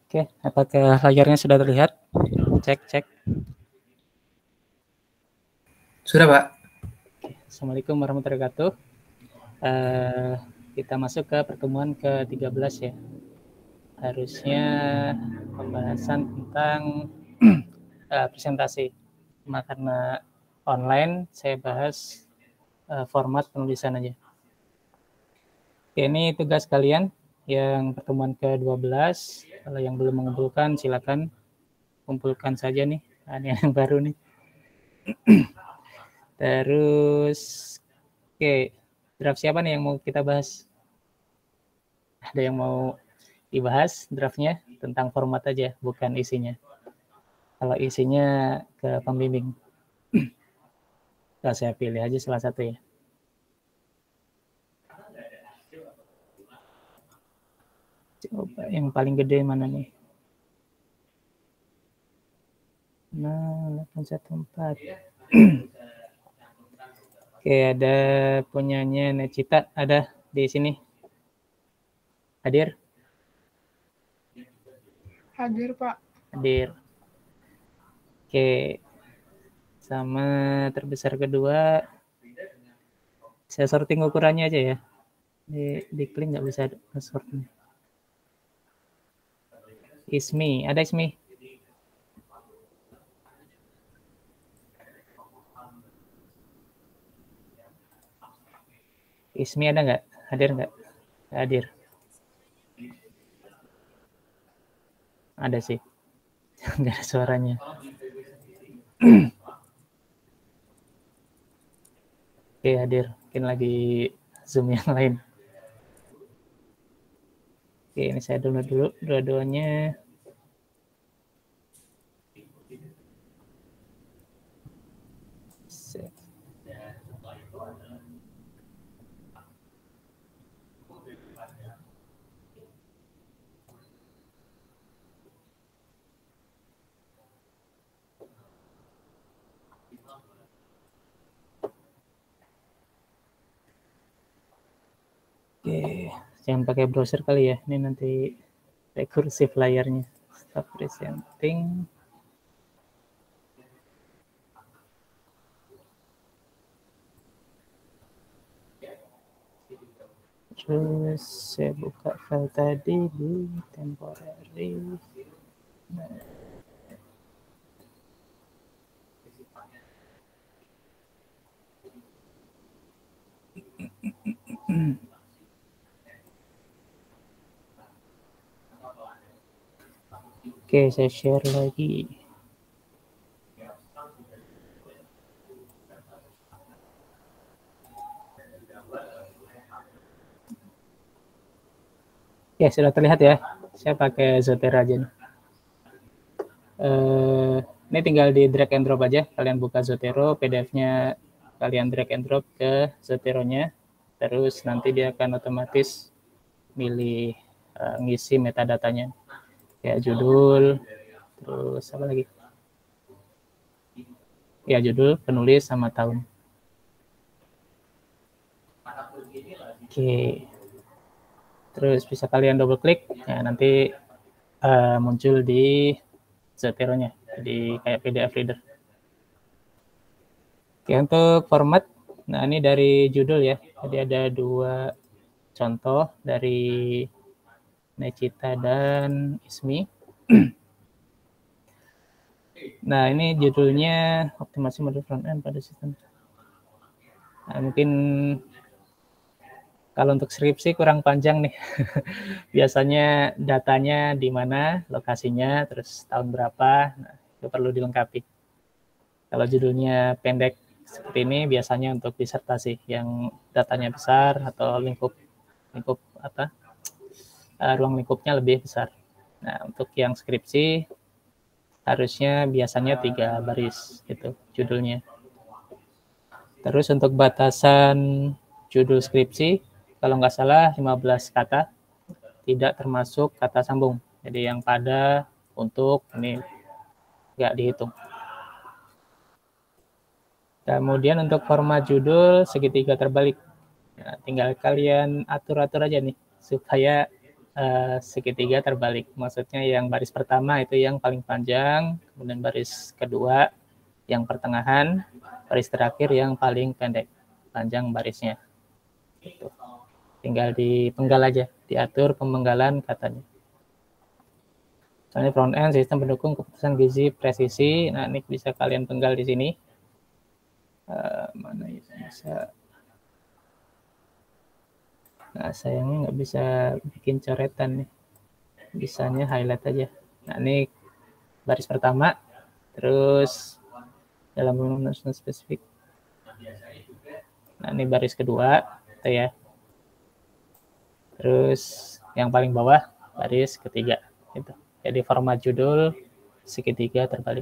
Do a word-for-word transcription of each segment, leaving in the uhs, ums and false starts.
Oke, apakah layarnya sudah terlihat? Cek, cek. Sudah, Pak. Oke, Assalamualaikum warahmatullahi wabarakatuh. Uh, kita masuk ke pertemuan ke tiga belas ya. Harusnya pembahasan tentang uh, presentasi. Cuma karena online, saya bahas uh, format penulisan aja. Oke, ini tugas kalian yang pertemuan ke dua belas. Kalau yang belum mengumpulkan, silakan kumpulkan saja nih. Ini yang baru nih. Terus, oke, draft siapa nih yang mau kita bahas? Ada yang mau dibahas draftnya tentang format aja, bukan isinya. Kalau isinya ke pembimbing. Nah, saya pilih aja salah satu ya. Coba yang paling gede mana nih? Nah, delapan satu empat. Oke, ada punyanya Necita, ada di sini. Hadir? Hadir, Pak. Hadir. Oke. Sama terbesar kedua, saya sorting ukurannya aja ya. Di, di klik nggak bisa sorting. Ismi, ada Ismi? Ismi ada nggak? Hadir nggak? Hadir. Ada sih. Nggak ada suaranya. Oke, hadir. Mungkin lagi Zoom yang lain. Oke, ini saya download dulu dua-duanya. Oke, jangan pakai browser kali ya. Ini nanti rekursif layarnya. Stop presenting. Terus saya buka file tadi di temporary. Nah. Oke, saya share lagi. Ya, sudah terlihat ya. Saya pakai Zotero aja nih. Uh, ini tinggal di drag and drop aja. Kalian buka Zotero, P D F-nya kalian drag and drop ke Zotero-nya. Terus nanti dia akan otomatis milih uh, ngisi metadatanya. Kayak judul, terus apa lagi? Ya, judul, penulis, sama tahun. Oke. Terus bisa kalian double klik, ya nanti uh, muncul di Zotero-nya, jadi kayak P D F reader. Oke, untuk format, nah ini dari judul ya, jadi ada dua contoh dari Necita dan Ismi. Nah, ini judulnya optimasi model front end pada sistem. Nah, mungkin kalau untuk skripsi kurang panjang nih. Biasanya datanya di mana, lokasinya, terus tahun berapa, nah, itu perlu dilengkapi. Kalau judulnya pendek seperti ini biasanya untuk disertasi yang datanya besar atau lingkup lingkup apa uh, ruang lingkupnya lebih besar. Nah, untuk yang skripsi harusnya biasanya tiga baris gitu judulnya. Terus untuk batasan judul skripsi, kalau nggak salah lima belas kata, tidak termasuk kata sambung. Jadi yang pada, untuk, ini nggak dihitung. Kemudian untuk format judul segitiga terbalik. Nah, tinggal kalian atur-atur aja nih, supaya uh, segitiga terbalik. Maksudnya yang baris pertama itu yang paling panjang, kemudian baris kedua yang pertengahan, baris terakhir yang paling pendek, panjang barisnya. Gitu. Tinggal dipenggal aja, diatur pemenggalan katanya. Misalnya front end sistem pendukung keputusan gizi presisi. Nah, ini bisa kalian penggal di sini. Uh, mana ya bisa. Nah, sayangnya nggak bisa bikin coretan nih. Bisanya highlight aja. Nah, ini baris pertama, terus dalam penggunaan spesifik. Nah, ini baris kedua, gitu ya. Terus yang paling bawah baris ketiga, gitu. Jadi format judul segitiga terbalik.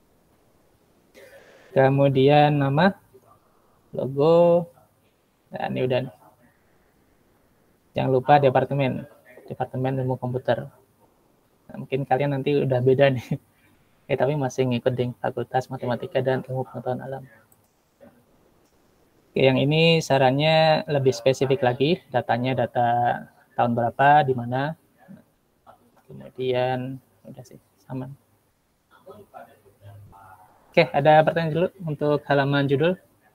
Kemudian nama, logo, nah ini udah. Jangan lupa departemen, departemen ilmu komputer. Nah, mungkin kalian nanti udah beda nih, eh tapi masih ngikut di Fakultas Matematika dan Ilmu Pengetahuan Alam. Oke, yang ini sarannya lebih spesifik lagi, datanya data tahun berapa, di mana. Kemudian udah sih, sama. Oke, ada pertanyaan dulu untuk halaman judul.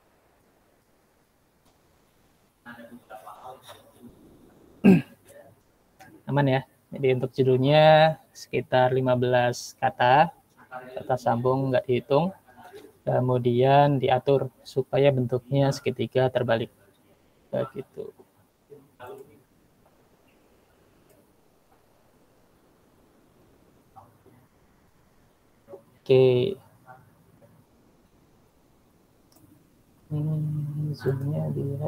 Aman ya. Jadi untuk judulnya sekitar lima belas kata, kata sambung nggak dihitung. Kemudian diatur supaya bentuknya segitiga terbalik. Begitu. Oke. Hmm, zoomnya dia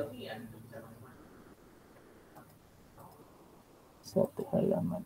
satu halaman.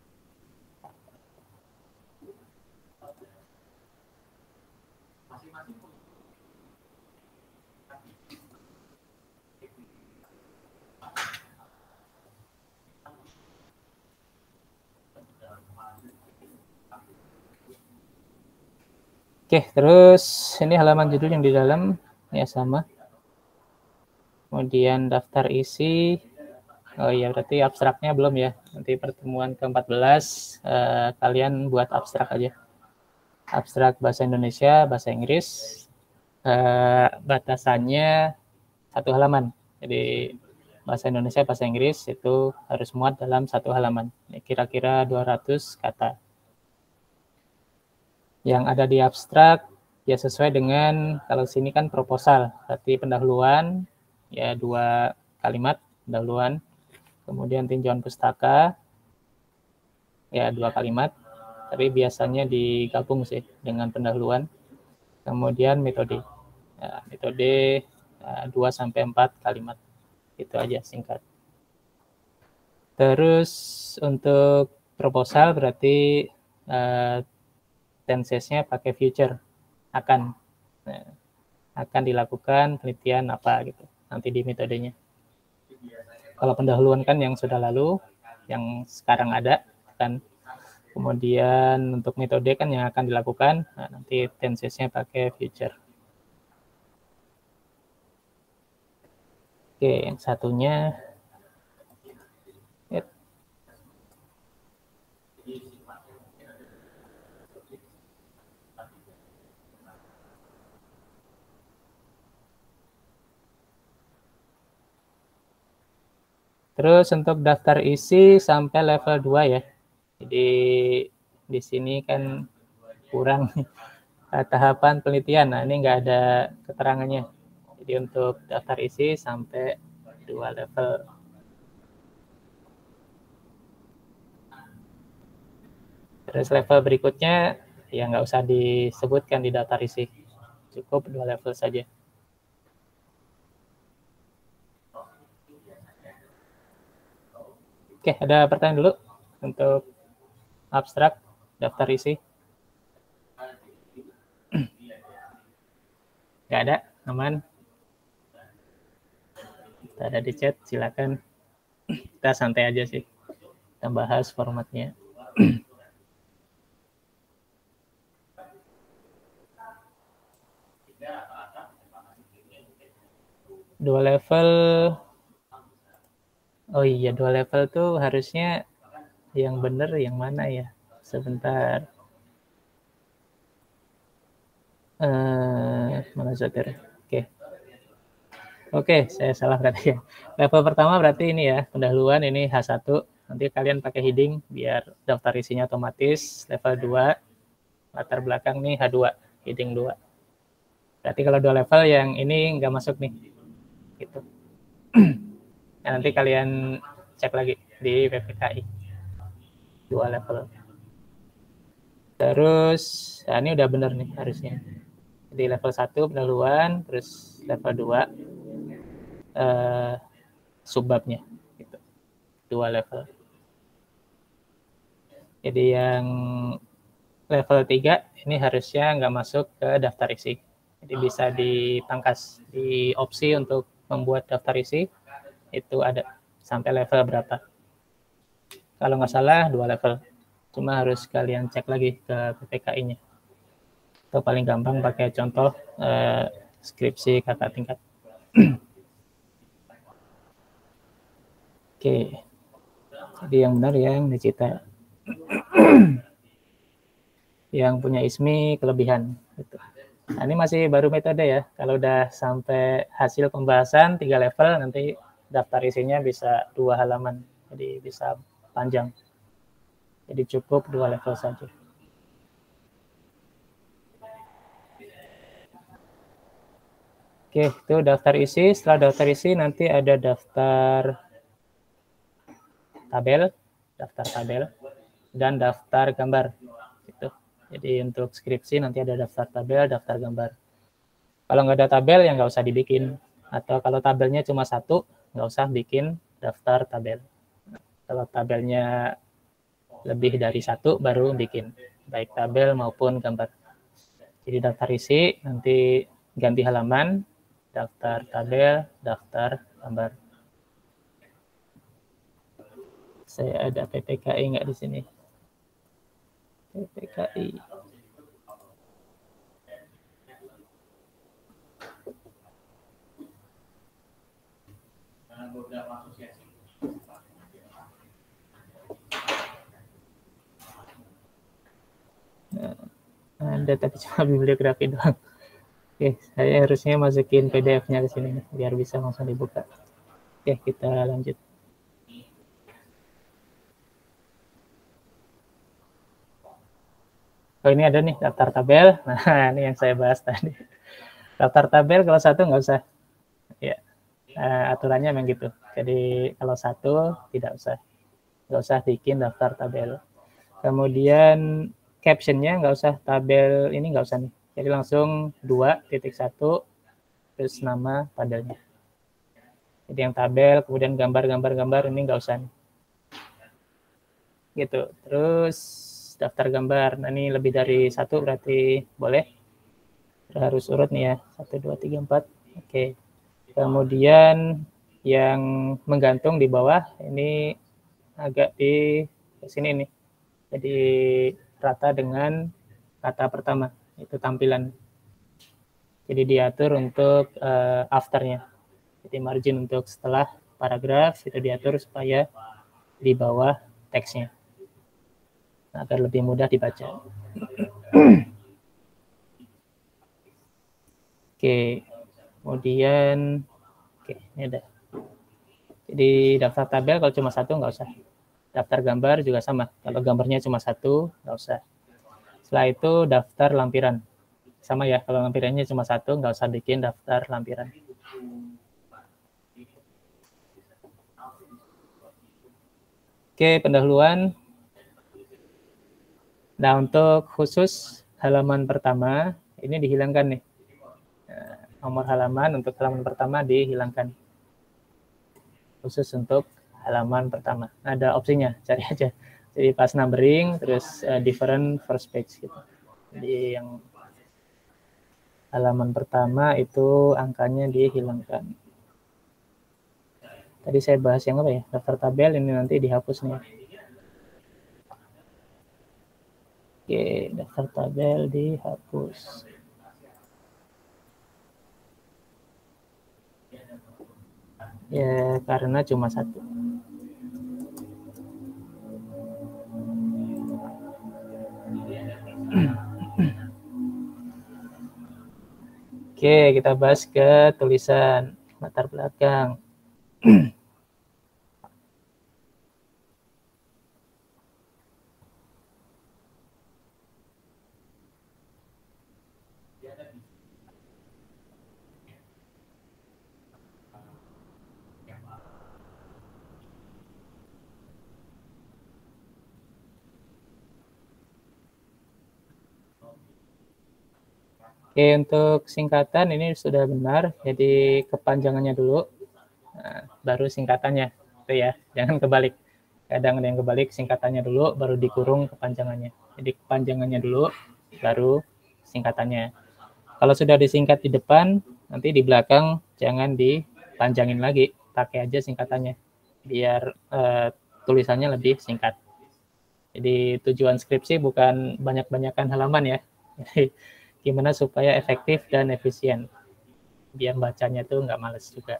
Oke, terus ini halaman judul yang di dalam ya sama. Kemudian daftar isi. Oh iya, berarti abstraknya belum ya. Nanti pertemuan ke empat belas eh, kalian buat abstrak aja. Abstrak bahasa Indonesia, bahasa Inggris. Eh, batasannya satu halaman. Jadi bahasa Indonesia, bahasa Inggris itu harus muat dalam satu halaman. Kira-kira dua ratus kata. Yang ada di abstrak ya sesuai dengan, kalau sini kan proposal, berarti pendahuluan ya dua kalimat pendahuluan, kemudian tinjauan pustaka ya dua kalimat, tapi biasanya digabung sih dengan pendahuluan, kemudian metode ya, metode dua sampai empat kalimat, itu aja singkat. Terus untuk proposal berarti uh, tensesnya pakai future, akan nah, akan dilakukan penelitian apa gitu nanti di metodenya. Kalau pendahuluan kan yang sudah lalu, yang sekarang ada kan. Kemudian untuk metode kan yang akan dilakukan, nah, nanti tensesnya pakai future. Oke, yang satunya terus untuk daftar isi sampai level dua ya. Jadi di sini kan kurang tahapan penelitian. Nah, ini nggak ada keterangannya. Jadi untuk daftar isi sampai dua level. Terus level berikutnya ya nggak usah disebutkan di daftar isi. Cukup dua level saja. Oke, ada pertanyaan dulu untuk abstrak daftar isi? Nggak ada, aman. Kita ada di chat, silakan. Kita santai aja sih. Kita bahas formatnya. Dua level Oh iya, dua level tuh harusnya yang benar yang mana ya? Sebentar. Uh, mana Zoter? Oke. Okay. Oke, okay, saya salah berarti ya. Level pertama berarti ini ya, pendahuluan ini H satu. Nanti kalian pakai heading biar daftar isinya otomatis. Level dua, latar belakang nih H dua, heading dua. Berarti kalau dua level yang ini nggak masuk nih. Gitu. Nah, nanti kalian cek lagi di P P K I. Dua level. Terus, nah ini udah bener nih harusnya. Jadi level satu pendahuluan, terus level dua uh, subbabnya. Gitu. Dua level. Jadi yang level tiga ini harusnya nggak masuk ke daftar isi. Jadi bisa dipangkas di opsi untuk membuat daftar isi, itu ada sampai level berapa. Kalau nggak salah dua level. Cuma harus kalian cek lagi ke P P K I-nya. Atau paling gampang pakai contoh eh, skripsi kakak tingkat. Oke. Jadi yang benar yang digital. Yang punya I S M I kelebihan. Gitu. Nah, ini masih baru metode ya. Kalau udah sampai hasil pembahasan tiga level, nanti daftar isinya bisa dua halaman. Jadi bisa panjang. Jadi cukup dua level saja. Oke, itu daftar isi. Setelah daftar isi nanti ada daftar tabel, daftar tabel, dan daftar gambar. Gitu. Jadi untuk skripsi nanti ada daftar tabel, daftar gambar. Kalau nggak ada tabel ya nggak usah dibikin. Atau kalau tabelnya cuma satu, nggak usah bikin daftar tabel. Kalau tabelnya lebih dari satu baru bikin, baik tabel maupun gambar. Jadi daftar isi, nanti ganti halaman, daftar tabel, daftar gambar. Saya ada P P K I nggak di sini? P P K I. Nah, ada tapi cuma bibliografi doang. Oke, saya harusnya masukin P D F-nya ke sini biar bisa langsung dibuka. Oke, kita lanjut. Oh, ini ada nih daftar tabel. Nah, ini yang saya bahas tadi. Daftar tabel kalau satu nggak usah. Ya, uh, aturannya memang gitu. Jadi kalau satu tidak usah. Nggak usah bikin daftar tabel. Kemudian captionnya nggak usah tabel ini nggak usah nih. Jadi langsung dua titik satu terus nama tabelnya. Jadi yang tabel kemudian gambar-gambar-gambar ini nggak usah nih. Gitu. Terus daftar gambar. Nah ini lebih dari satu berarti boleh. Harus urut nih ya. Satu, dua, tiga, empat. Oke. Kemudian yang menggantung di bawah ini agak di sini nih. Jadi rata dengan kata pertama, itu tampilan. Jadi diatur untuk uh, afternya. Jadi margin untuk setelah paragraf itu diatur supaya di bawah teksnya. Agar lebih mudah dibaca. Oke, kemudian oke, ini ada. Jadi daftar tabel kalau cuma satu nggak usah. Daftar gambar juga sama. Kalau gambarnya cuma satu, nggak usah. Setelah itu daftar lampiran. Sama ya, kalau lampirannya cuma satu, nggak usah bikin daftar lampiran. Oke, pendahuluan. Nah, untuk khusus halaman pertama, ini dihilangkan nih. Nomor halaman untuk halaman pertama dihilangkan. Khusus untuk halaman pertama. Ada opsinya, cari aja. Jadi pas numbering, terus uh, different first page gitu. Jadi yang halaman pertama itu angkanya dihilangkan. Tadi saya bahas yang apa ya? Daftar tabel ini nanti dihapus nih. Oke, daftar tabel dihapus. Ya, karena cuma satu. Oke, kita bahas ke tulisan latar belakang. Oke, untuk singkatan ini sudah benar, jadi kepanjangannya dulu, nah, baru singkatannya, itu ya, jangan kebalik. Kadang ada yang kebalik, singkatannya dulu, baru dikurung kepanjangannya. Jadi kepanjangannya dulu, baru singkatannya. Kalau sudah disingkat di depan, nanti di belakang jangan dipanjangin lagi, pakai aja singkatannya, biar uh, tulisannya lebih singkat. Jadi tujuan skripsi bukan banyak-banyakan halaman ya, jadi gimana supaya efektif dan efisien, biar bacanya tuh nggak males juga.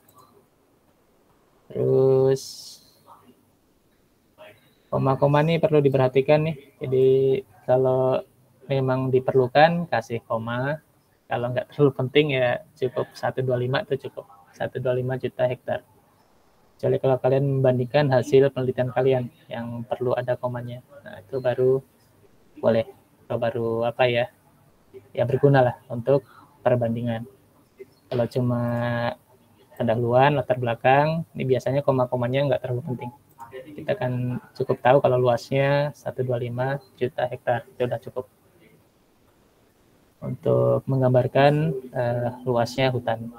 Terus koma-koma ini perlu diperhatikan nih, jadi kalau memang diperlukan kasih koma, kalau nggak terlalu penting ya cukup seratus dua puluh lima itu cukup, seratus dua puluh lima juta hektar. Kecuali kalau kalian membandingkan hasil penelitian kalian yang perlu ada komanya, nah itu baru boleh, atau baru apa ya, ya berguna lah untuk perbandingan. Kalau cuma pendahuluan, latar belakang, ini biasanya koma-komanya nggak terlalu penting. Kita kan cukup tahu kalau luasnya seratus dua puluh lima juta hektar, itu sudah cukup untuk menggambarkan uh, luasnya hutan.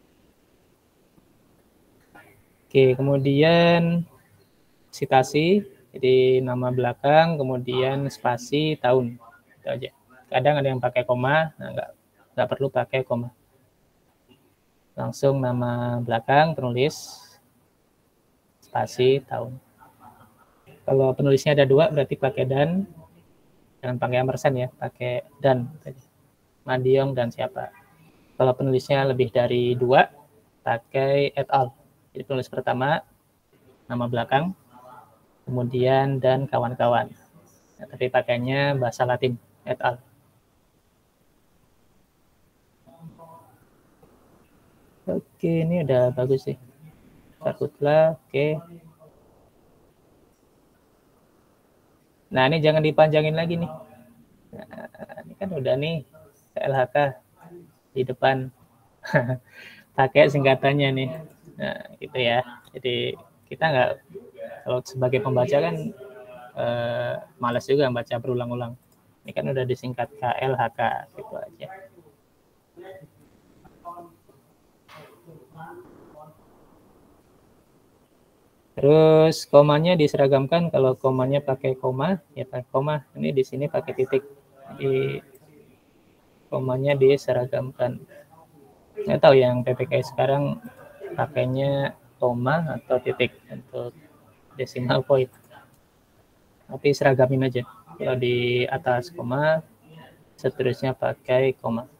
Oke, kemudian citasi, jadi nama belakang, kemudian spasi, tahun, itu aja. Kadang ada yang pakai koma, nah nggak, nggak perlu pakai koma. Langsung nama belakang, penulis, spasi, tahun. Kalau penulisnya ada dua, berarti pakai dan, jangan pakai ampersand ya, pakai dan. Madiong dan siapa. Kalau penulisnya lebih dari dua, pakai et al. Jadi penulis pertama, nama belakang, kemudian dan kawan-kawan. Nah, tapi pakainya bahasa Latin, et al. Oke, ini udah bagus sih. Karhutla, oke. Nah, ini jangan dipanjangin lagi nih. Nah, ini kan udah nih, K L H K di depan. Pakai singkatannya nih. Nah, gitu ya. Jadi kita nggak, kalau sebagai pembaca kan eh, malas juga baca berulang-ulang. Ini kan udah disingkat K L H K, gitu aja. Terus komanya diseragamkan, kalau komanya pakai koma, ya pakai koma. Ini di sini pakai titik. Jadi komanya diseragamkan. Nggak tahu yang P P K I sekarang pakainya koma atau titik untuk decimal point. Tapi seragamin aja. Kalau di atas koma, seterusnya pakai koma.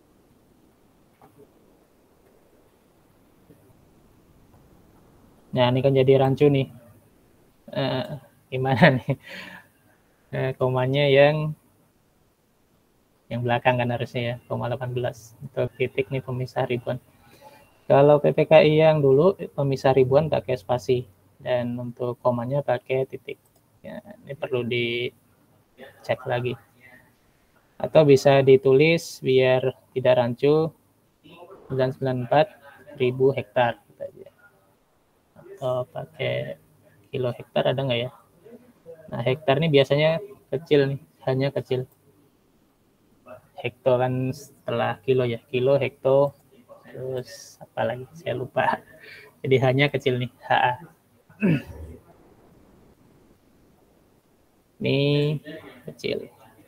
Nah, ini kan jadi rancu nih. Eh, gimana nih? Eh, komanya yang yang belakang kan harusnya ya, koma delapan belas. Untuk titik nih pemisah ribuan. Kalau P P K I yang dulu pemisah ribuan pakai spasi, dan untuk komanya pakai titik. Ya, ini perlu dicek lagi. Atau bisa ditulis biar tidak rancu, sembilan ratus sembilan puluh empat ribu hektar. Atau pakai kilo hektar ada nggak ya? Nah, hektar ini biasanya kecil nih, hanya kecil. Hekto kan setelah kilo ya, kilo, hekto, terus apa lagi, saya lupa. Jadi hanya kecil nih, H A. Ini kecil.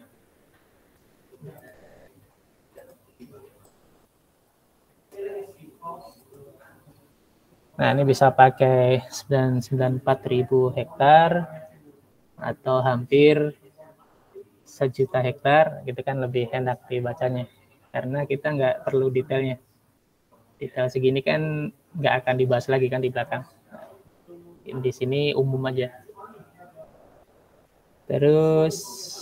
Nah, ini bisa pakai sembilan ratus sembilan puluh empat ribu hektar atau hampir sejuta hektar, gitu kan lebih enak dibacanya. Karena kita nggak perlu detailnya. Detail segini kan nggak akan dibahas lagi kan di belakang. Di sini umum aja. Terus,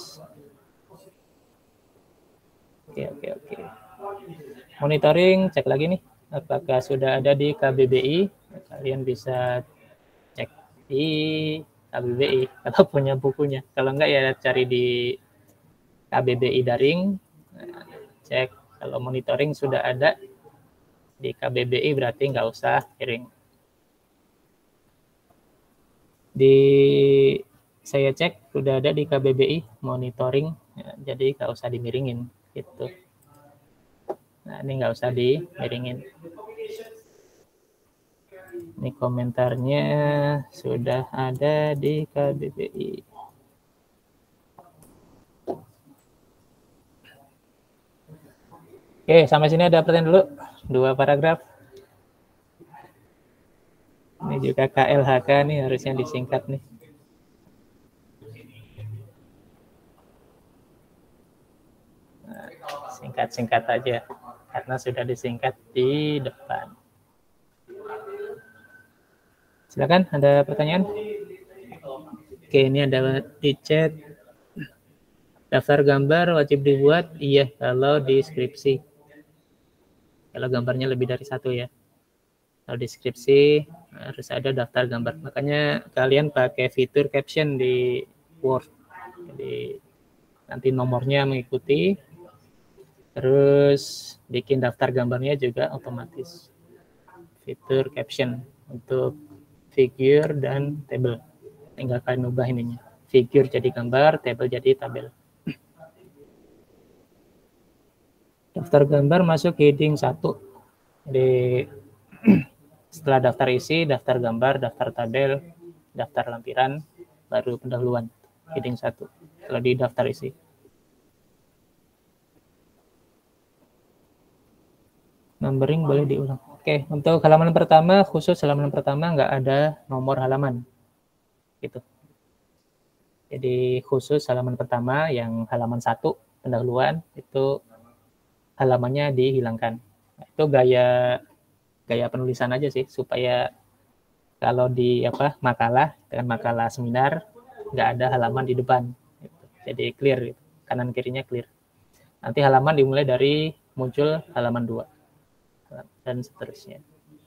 oke oke oke. Monitoring, cek lagi nih, apakah sudah ada di K B B I? Kalian bisa cek di K B B I kalau punya bukunya. Kalau enggak ya cari di K B B I daring, cek kalau monitoring sudah ada di K B B I berarti nggak usah kirim. Di saya cek sudah ada di K B B I monitoring, ya, jadi nggak usah dimiringin gitu. Nah ini nggak usah dimiringin. Ini komentarnya sudah ada di K B B I. Oke, sampai sini ada pertanyaan dulu. Dua paragraf. Ini juga K L H K nih harusnya disingkat nih. Singkat-singkat aja karena sudah disingkat di depan. Silakan, ada pertanyaan? Oke, ini ada di chat. Daftar gambar wajib dibuat? Iya, kalau di skripsi. Kalau gambarnya lebih dari satu ya. Kalau di skripsi harus ada daftar gambar. Makanya kalian pakai fitur caption di Word. Jadi nanti nomornya mengikuti. Terus bikin daftar gambarnya juga otomatis. Fitur caption untuk figure dan table. Tinggal kalian ubah ininya. Figure jadi gambar, table jadi tabel. Daftar gambar masuk heading satu. Jadi setelah daftar isi, daftar gambar, daftar tabel, daftar lampiran, baru pendahuluan. Heading satu. Kalau di daftar isi. Numbering boleh diulang. Oke, untuk halaman pertama, khusus halaman pertama nggak ada nomor halaman. Gitu. Jadi khusus halaman pertama yang halaman satu pendahuluan itu halamannya dihilangkan. Itu gaya gaya penulisan aja sih supaya kalau di apa makalah dengan makalah seminar nggak ada halaman di depan. Gitu. Jadi clear, gitu. Kanan kirinya clear. Nanti halaman dimulai dari muncul halaman dua dan seterusnya.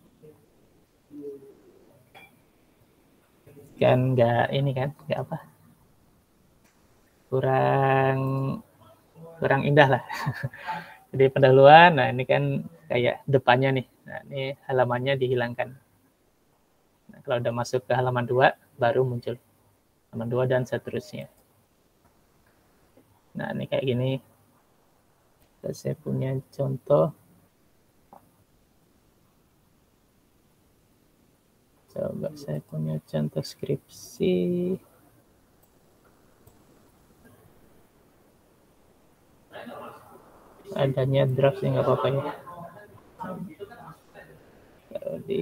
Kan nggak ini kan nggak apa kurang kurang indah lah. Jadi pendahuluan, nah ini kan kayak depannya nih. Nah ini halamannya dihilangkan. Nah, kalau udah masuk ke halaman dua, baru muncul halaman dua dan seterusnya. Nah ini kayak gini. Saya punya contoh. Coba saya punya contoh skripsi. Adanya draft sih nggak apa-apa ya. Kalau di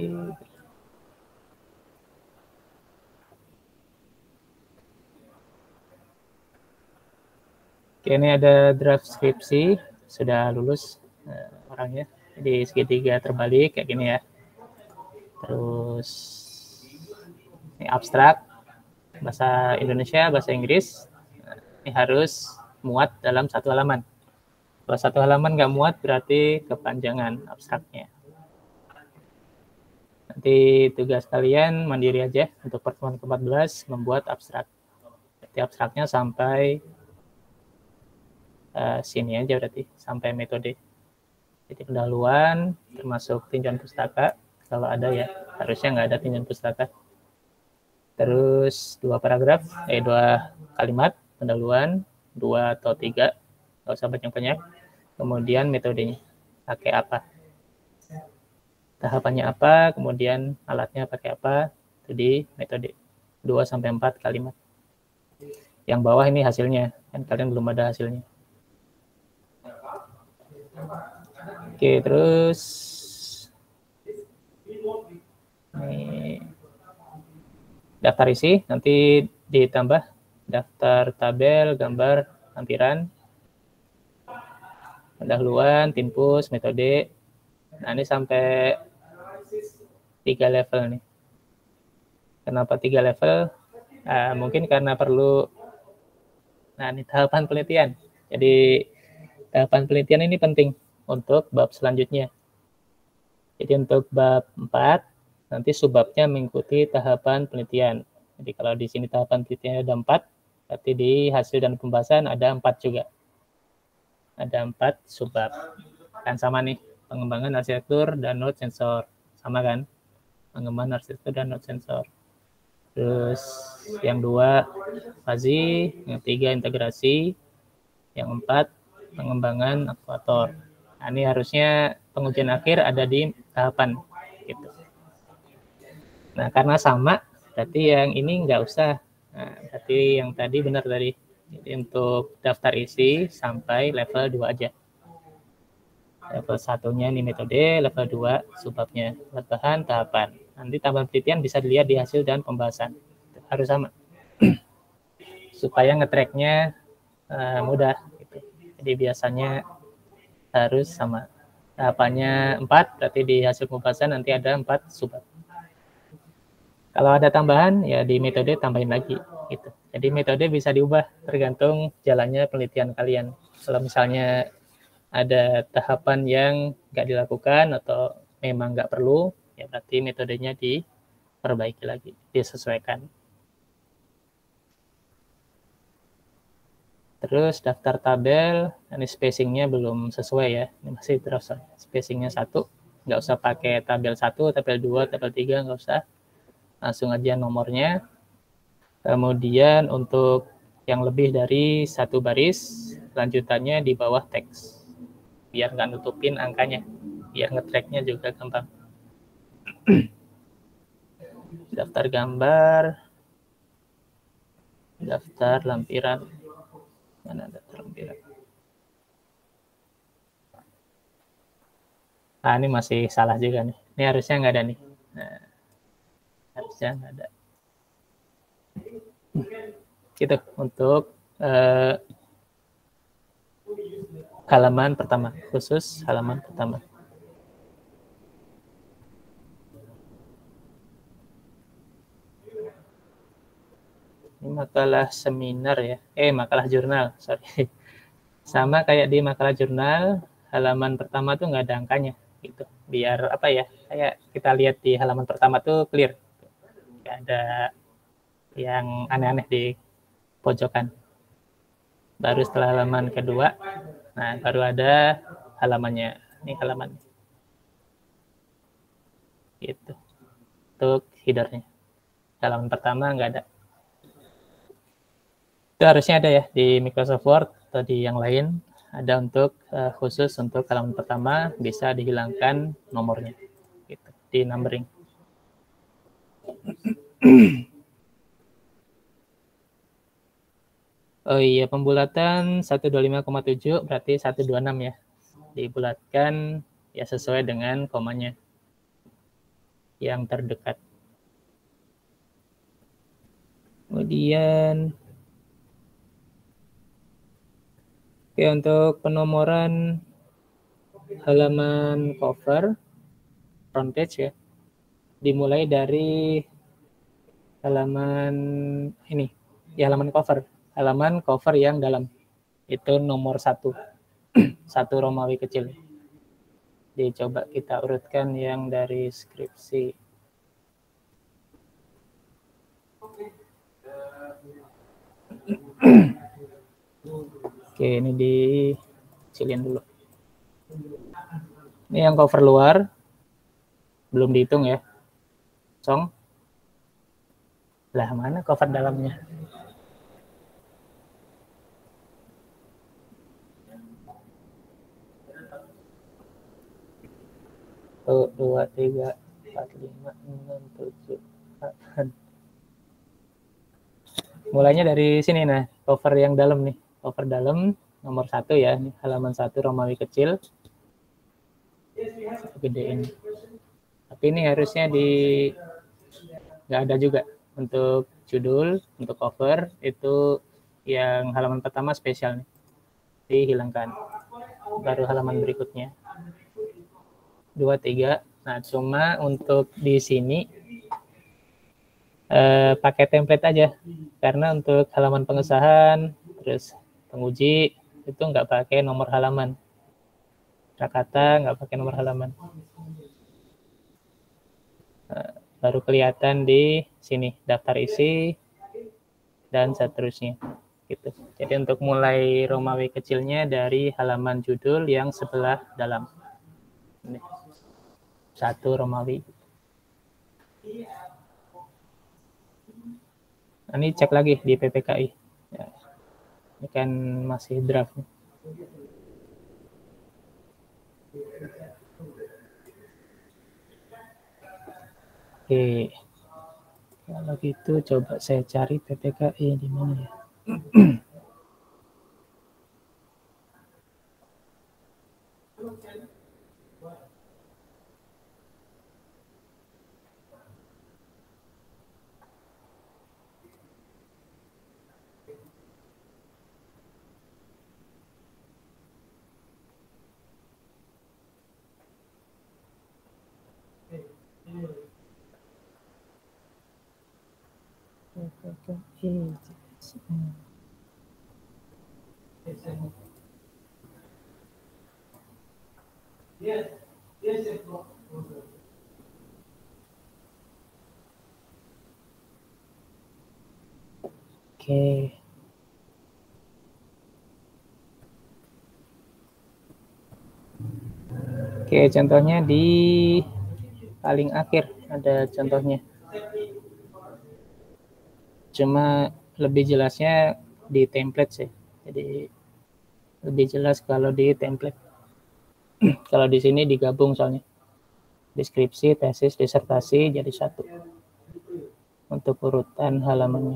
Oke, ini ada draft skripsi, sudah lulus uh, orangnya. Jadi segitiga terbalik kayak gini ya. Terus ini abstrak, bahasa Indonesia, bahasa Inggris. Ini harus muat dalam satu halaman. Kalau satu halaman nggak muat berarti kepanjangan abstraknya. Nanti tugas kalian mandiri aja untuk pertemuan ke empat belas membuat abstrak. Jadi abstraknya sampai uh, sini aja berarti, sampai metode. Jadi pendahuluan termasuk tinjauan pustaka, kalau ada ya, harusnya nggak ada tinjauan pustaka. Terus dua paragraf, eh dua kalimat pendahuluan, dua atau tiga, nggak usah banyak-banyak. Kemudian metodenya, pakai apa, tahapannya apa, kemudian alatnya pakai apa, itu di metode dua sampai empat kalimat. Yang bawah ini hasilnya, kan kalian belum ada hasilnya. Oke, terus ini daftar isi, nanti ditambah daftar tabel, gambar, lampiran, pendahuluan, tinpus, metode. Nah ini sampai tiga level nih. Kenapa tiga level? Nah, mungkin karena perlu, nah ini tahapan penelitian. Jadi tahapan penelitian ini penting untuk bab selanjutnya. Jadi untuk bab empat, nanti subbabnya mengikuti tahapan penelitian. Jadi kalau di sini tahapan penelitiannya ada empat, berarti di hasil dan pembahasan ada empat juga. Ada empat subbab. Kan sama nih, pengembangan arsitektur dan node sensor. Sama kan? Pengembangan arsitektur dan node sensor. Terus yang dua fuzzy, yang tiga integrasi, yang empat pengembangan aktuator. Nah, ini harusnya pengujian akhir ada di tahapan gitu. Nah, karena sama, berarti yang ini nggak usah. Nah, berarti yang tadi benar tadi. Jadi untuk daftar isi sampai level dua aja. Level satunya ini metode, level dua subbabnya, bahan tahapan. Nanti tahapan penelitian bisa dilihat di hasil dan pembahasan. Harus sama. Supaya nge-track-nya uh, mudah. Gitu. Jadi biasanya harus sama. Tahapannya empat, berarti di hasil pembahasan nanti ada empat subbab. Kalau ada tambahan, ya di metode tambahin lagi. Gitu. Jadi metode bisa diubah tergantung jalannya penelitian kalian. Kalau misalnya ada tahapan yang nggak dilakukan atau memang nggak perlu, ya berarti metodenya diperbaiki lagi, disesuaikan. Terus daftar tabel, ini spacingnya belum sesuai ya, ini masih terus spacingnya satu, nggak usah pakai tabel satu, tabel dua, tabel tiga, nggak usah, langsung aja nomornya. Kemudian untuk yang lebih dari satu baris, lanjutannya di bawah teks. Biar nggak nutupin angkanya, biar nge-track-nya juga gampang. Daftar gambar, daftar lampiran, mana daftar lampiran? Nah, ini masih salah juga nih. Ini harusnya nggak ada nih. Nah, harusnya nggak ada. Gitu untuk eh, halaman pertama, khusus halaman pertama. Ini makalah seminar ya, eh makalah jurnal, sorry. Sama kayak di makalah jurnal, halaman pertama tuh nggak ada angkanya, gitu. Biar apa ya, kayak kita lihat di halaman pertama tuh clear, nggak ada yang aneh-aneh di pojokan. Baru setelah halaman kedua, nah baru ada halamannya. Ini halaman. Gitu. Untuk headernya. Halaman pertama nggak ada. Itu harusnya ada ya di Microsoft Word atau di yang lain. Ada untuk uh, khusus untuk halaman pertama bisa dihilangkan nomornya. Gitu. Di numbering. Oh iya, pembulatan seratus dua puluh lima koma tujuh berarti seratus dua puluh enam ya. Dibulatkan ya sesuai dengan komanya yang terdekat. Kemudian oke, untuk penomoran halaman cover front page ya, dimulai dari halaman ini, ya halaman cover, halaman cover yang dalam itu nomor satu, satu Romawi kecil. Jadi coba kita urutkan yang dari skripsi. Oke, ini dikecilin dulu. Ini yang cover luar, belum dihitung ya. Song. Lah, mana cover dalamnya? Satu, dua, tiga, empat, lima, enam, tujuh, delapan. Mulainya dari sini nah, cover yang dalam nih. Cover dalam nomor satu ya, ini halaman satu Romawi kecil. Gedein. Tapi ini harusnya di nggak ada juga untuk judul, untuk cover itu yang halaman pertama spesial nih, dihilangkan. Baru halaman berikutnya dua, tiga, Nah, cuma untuk di sini eh, pakai template aja, karena untuk halaman pengesahan, terus penguji itu nggak pakai nomor halaman. Kata nggak pakai nomor halaman. Nah, baru kelihatan di sini daftar isi dan seterusnya. Gitu. Jadi untuk mulai Romawi kecilnya dari halaman judul yang sebelah dalam. Ini. Satu Romawi. Ini cek lagi di P P K I. Ya. Ini kan masih draft. Oke. Kalau gitu coba saya cari P P K I di mana ya. Oke. Oke, contohnya di paling akhir ada contohnya. Cuma lebih jelasnya di template sih. Jadi lebih jelas kalau di template. Kalau di sini digabung soalnya. Deskripsi, tesis, disertasi jadi satu. Untuk urutan halamannya.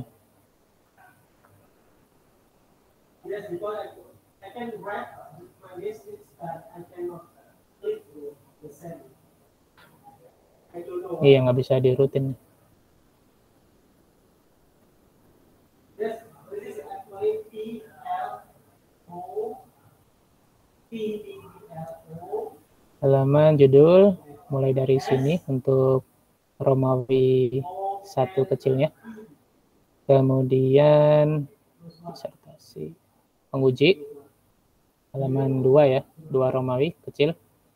Iya, nggak bisa dirutin. Halaman judul mulai dari sini untuk Romawi satu kecilnya. Kemudian disertasi penguji halaman dua ya, dua Romawi kecil.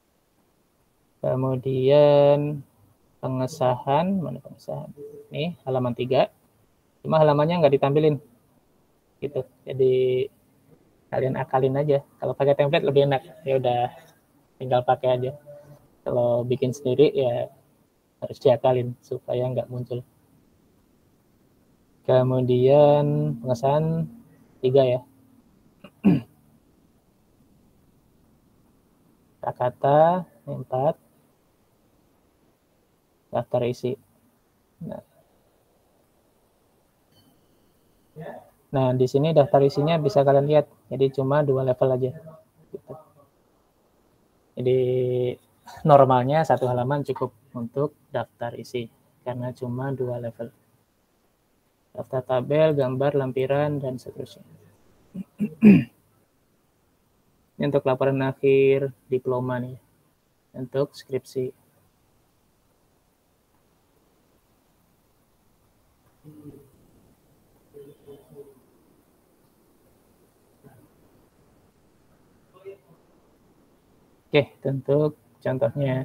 Kemudian pengesahan, mana pengesahan? Ini halaman tiga. Cuma halamannya nggak ditampilin. Gitu. Jadi kalian akalin aja. Kalau pakai template lebih enak. Ya udah tinggal pakai aja. Kalau bikin sendiri ya harus diakalin supaya nggak muncul. Kemudian pengesahan tiga ya. Kata empat. Daftar isi. Nah, nah di sini daftar isinya bisa kalian lihat. Jadi cuma dua level aja. Gitu. Jadi normalnya satu halaman cukup untuk daftar isi karena cuma dua level. Daftar tabel, gambar, lampiran, dan seterusnya. Ini untuk laporan akhir diploma nih. Untuk skripsi. Oke, untuk contohnya.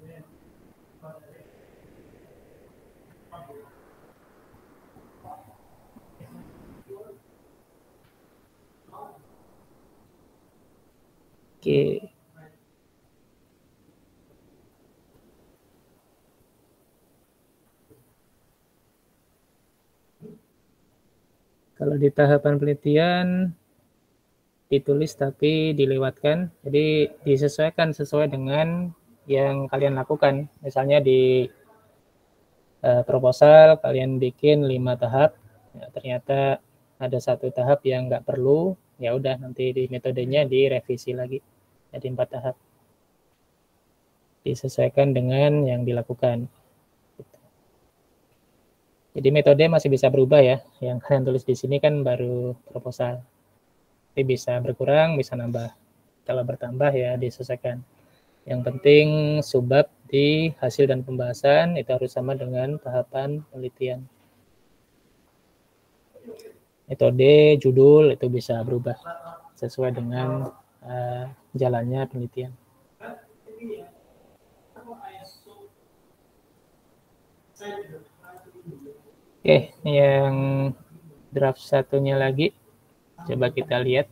Oke. Kalau di tahapan penelitian ditulis tapi dilewatkan, jadi disesuaikan sesuai dengan yang kalian lakukan. Misalnya di uh, proposal kalian bikin lima tahap, ya, ternyata ada satu tahap yang nggak perlu, ya udah nanti di metodenya direvisi lagi jadi empat tahap. Disesuaikan dengan yang dilakukan. Jadi metode masih bisa berubah ya. Yang kalian tulis di sini kan baru proposal. Tapi bisa berkurang, bisa nambah. Kalau bertambah ya disesuaikan. Yang penting subbab Jadi hasil dan pembahasan itu harus sama dengan tahapan penelitian. Metode, judul itu bisa berubah sesuai dengan uh, jalannya penelitian. Oke, yang draft satunya lagi, coba kita lihat.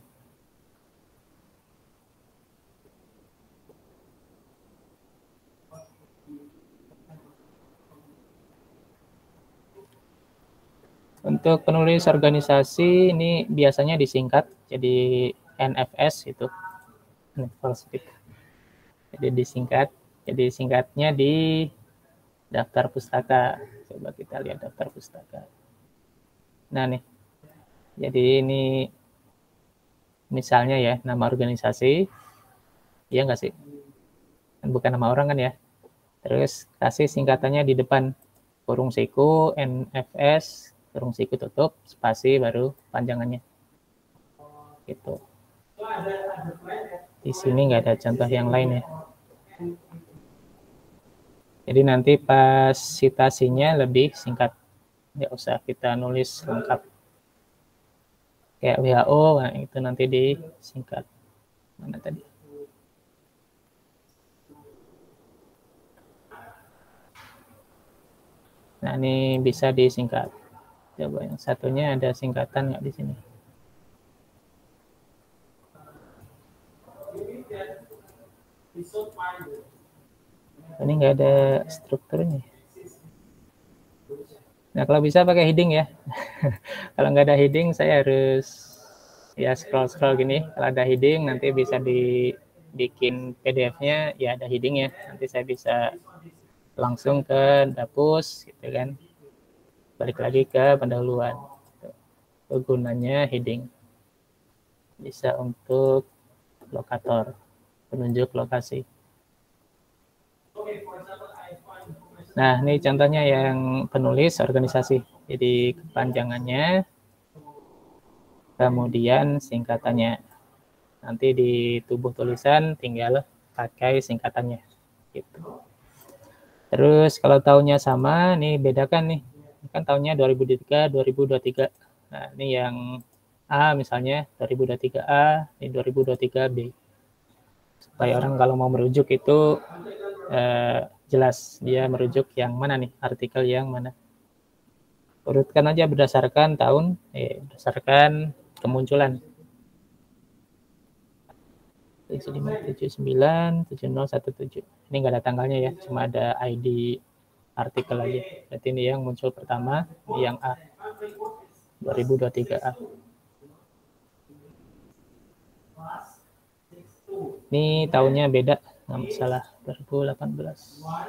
Untuk penulis organisasi ini biasanya disingkat jadi N F S itu. Jadi disingkat, jadi singkatnya di daftar pustaka. Coba kita lihat daftar pustaka. Nah nih, jadi ini misalnya ya nama organisasi, ya nggak sih? Bukan nama orang kan ya. Terus kasih singkatannya di depan, kurung siku, N F S, kurung siku tutup, spasi baru panjangannya. Gitu. Di sini nggak ada contoh yang lain ya. Jadi nanti pas citasinya lebih singkat, nggak usah kita nulis lengkap. Kayak W H O, nah itu nanti disingkat. Mana tadi? Nah ini bisa disingkat. Coba yang satunya ada singkatan nggak di sini? Ini nggak ada strukturnya. Nah kalau bisa pakai heading ya. Kalau nggak ada heading saya harus ya scroll-scroll gini. Kalau ada heading nanti bisa dibikin P D F-nya ya ada heading ya. Nanti saya bisa langsung ke dapus gitu kan. Balik lagi ke pendahuluan. Gunanya heading. Bisa untuk lokator, penunjuk lokasi. Nah, ini contohnya yang penulis organisasi. Jadi kepanjangannya, kemudian singkatannya. Nanti di tubuh tulisan tinggal pakai singkatannya. Gitu. Terus kalau tahunnya sama, nih bedakan nih. Kan tahunnya dua ribu dua puluh tiga, dua ribu dua puluh tiga. Nah, ini yang A misalnya dua ribu dua puluh tiga A, ini dua ribu dua puluh tiga B. Supaya orang kalau mau merujuk itu eh, jelas dia merujuk yang mana nih, artikel yang mana. Urutkan aja berdasarkan tahun, eh, berdasarkan kemunculan. tujuh lima tujuh sembilan tujuh nol satu tujuh. Ini nggak ada tanggalnya ya, cuma ada I D artikel aja. Berarti ini yang muncul pertama, ini yang A. dua ribu dua puluh tiga A. Ini tahunnya beda, nggak masalah, dua ribu delapan belas.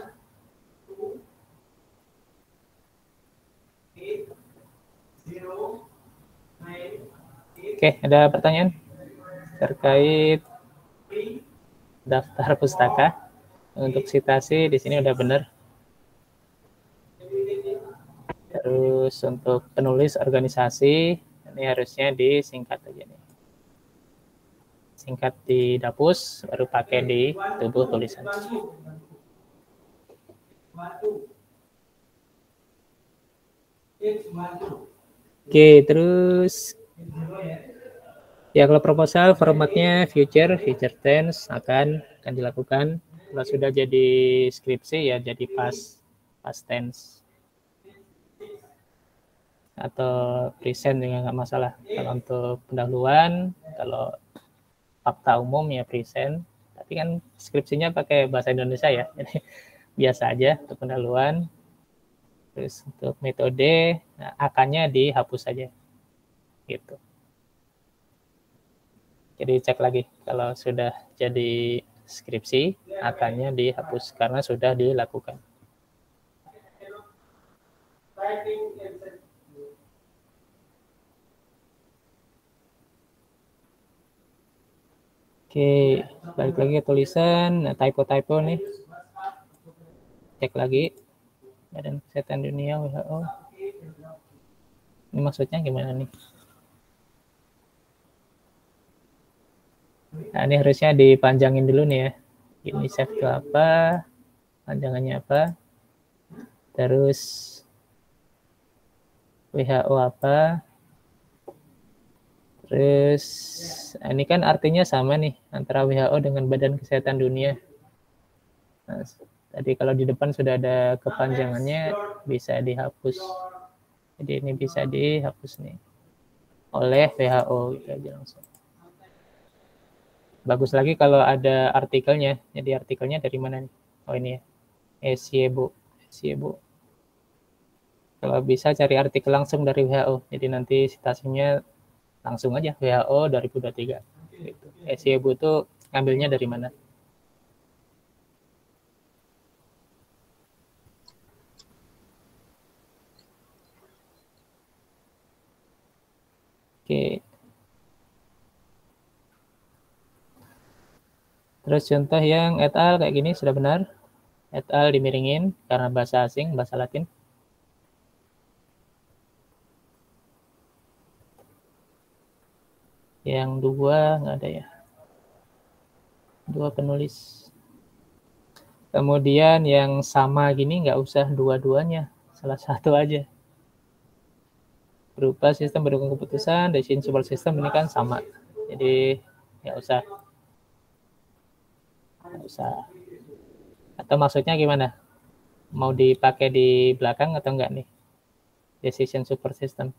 Oke, ada pertanyaan terkait daftar pustaka? Untuk citasi di sini udah benar. Terus untuk penulis organisasi ini harusnya disingkat aja nih. Singkat di dapus, baru pakai di tubuh tulisan. Oke, terus ya kalau proposal formatnya future, future tense akan akan dilakukan. Kalau sudah jadi skripsi ya jadi past, past tense. Atau present juga nggak masalah. Kalau untuk pendahuluan, kalau fakta umum ya present. Tapi kan skripsinya pakai bahasa Indonesia ya, jadi biasa aja untuk pendahuluan. Terus untuk metode, nah, akannya dihapus saja. Gitu. Jadi cek lagi kalau sudah jadi skripsi, akannya dihapus karena sudah dilakukan. Oke, balik lagi ke tulisan, nah, typo-typo nih. Cek lagi, Badan Kesehatan Dunia W H O. Ini maksudnya gimana nih? Nah, ini harusnya dipanjangin dulu nih ya. UNICEF itu apa? panjangannya apa, terus W H O apa, terus ini kan artinya sama nih antara W H O dengan Badan Kesehatan Dunia. Nah, tadi kalau di depan sudah ada kepanjangannya, bisa dihapus. Jadi ini bisa dihapus nih oleh W H O gitu aja langsung. Bagus lagi kalau ada artikelnya. Jadi artikelnya dari mana nih? Oh ini ya, Esiebo. Esiebo. Kalau bisa cari artikel langsung dari W H O. Jadi nanti citasinya langsung aja W H O dua ribu dua puluh tiga. Gitu. Esiebo itu ngambilnya dari mana? Oke. Terus contoh yang et al kayak gini sudah benar. Et al dimiringin karena bahasa asing, bahasa Latin. Yang dua nggak ada ya. Dua penulis. Kemudian yang sama gini nggak usah dua-duanya, salah satu aja. Berupa sistem pendukung keputusan, decision support system ini kan sama. Jadi nggak usah. Nggak usah. Atau maksudnya gimana? Mau dipakai di belakang atau enggak nih? Decision support system.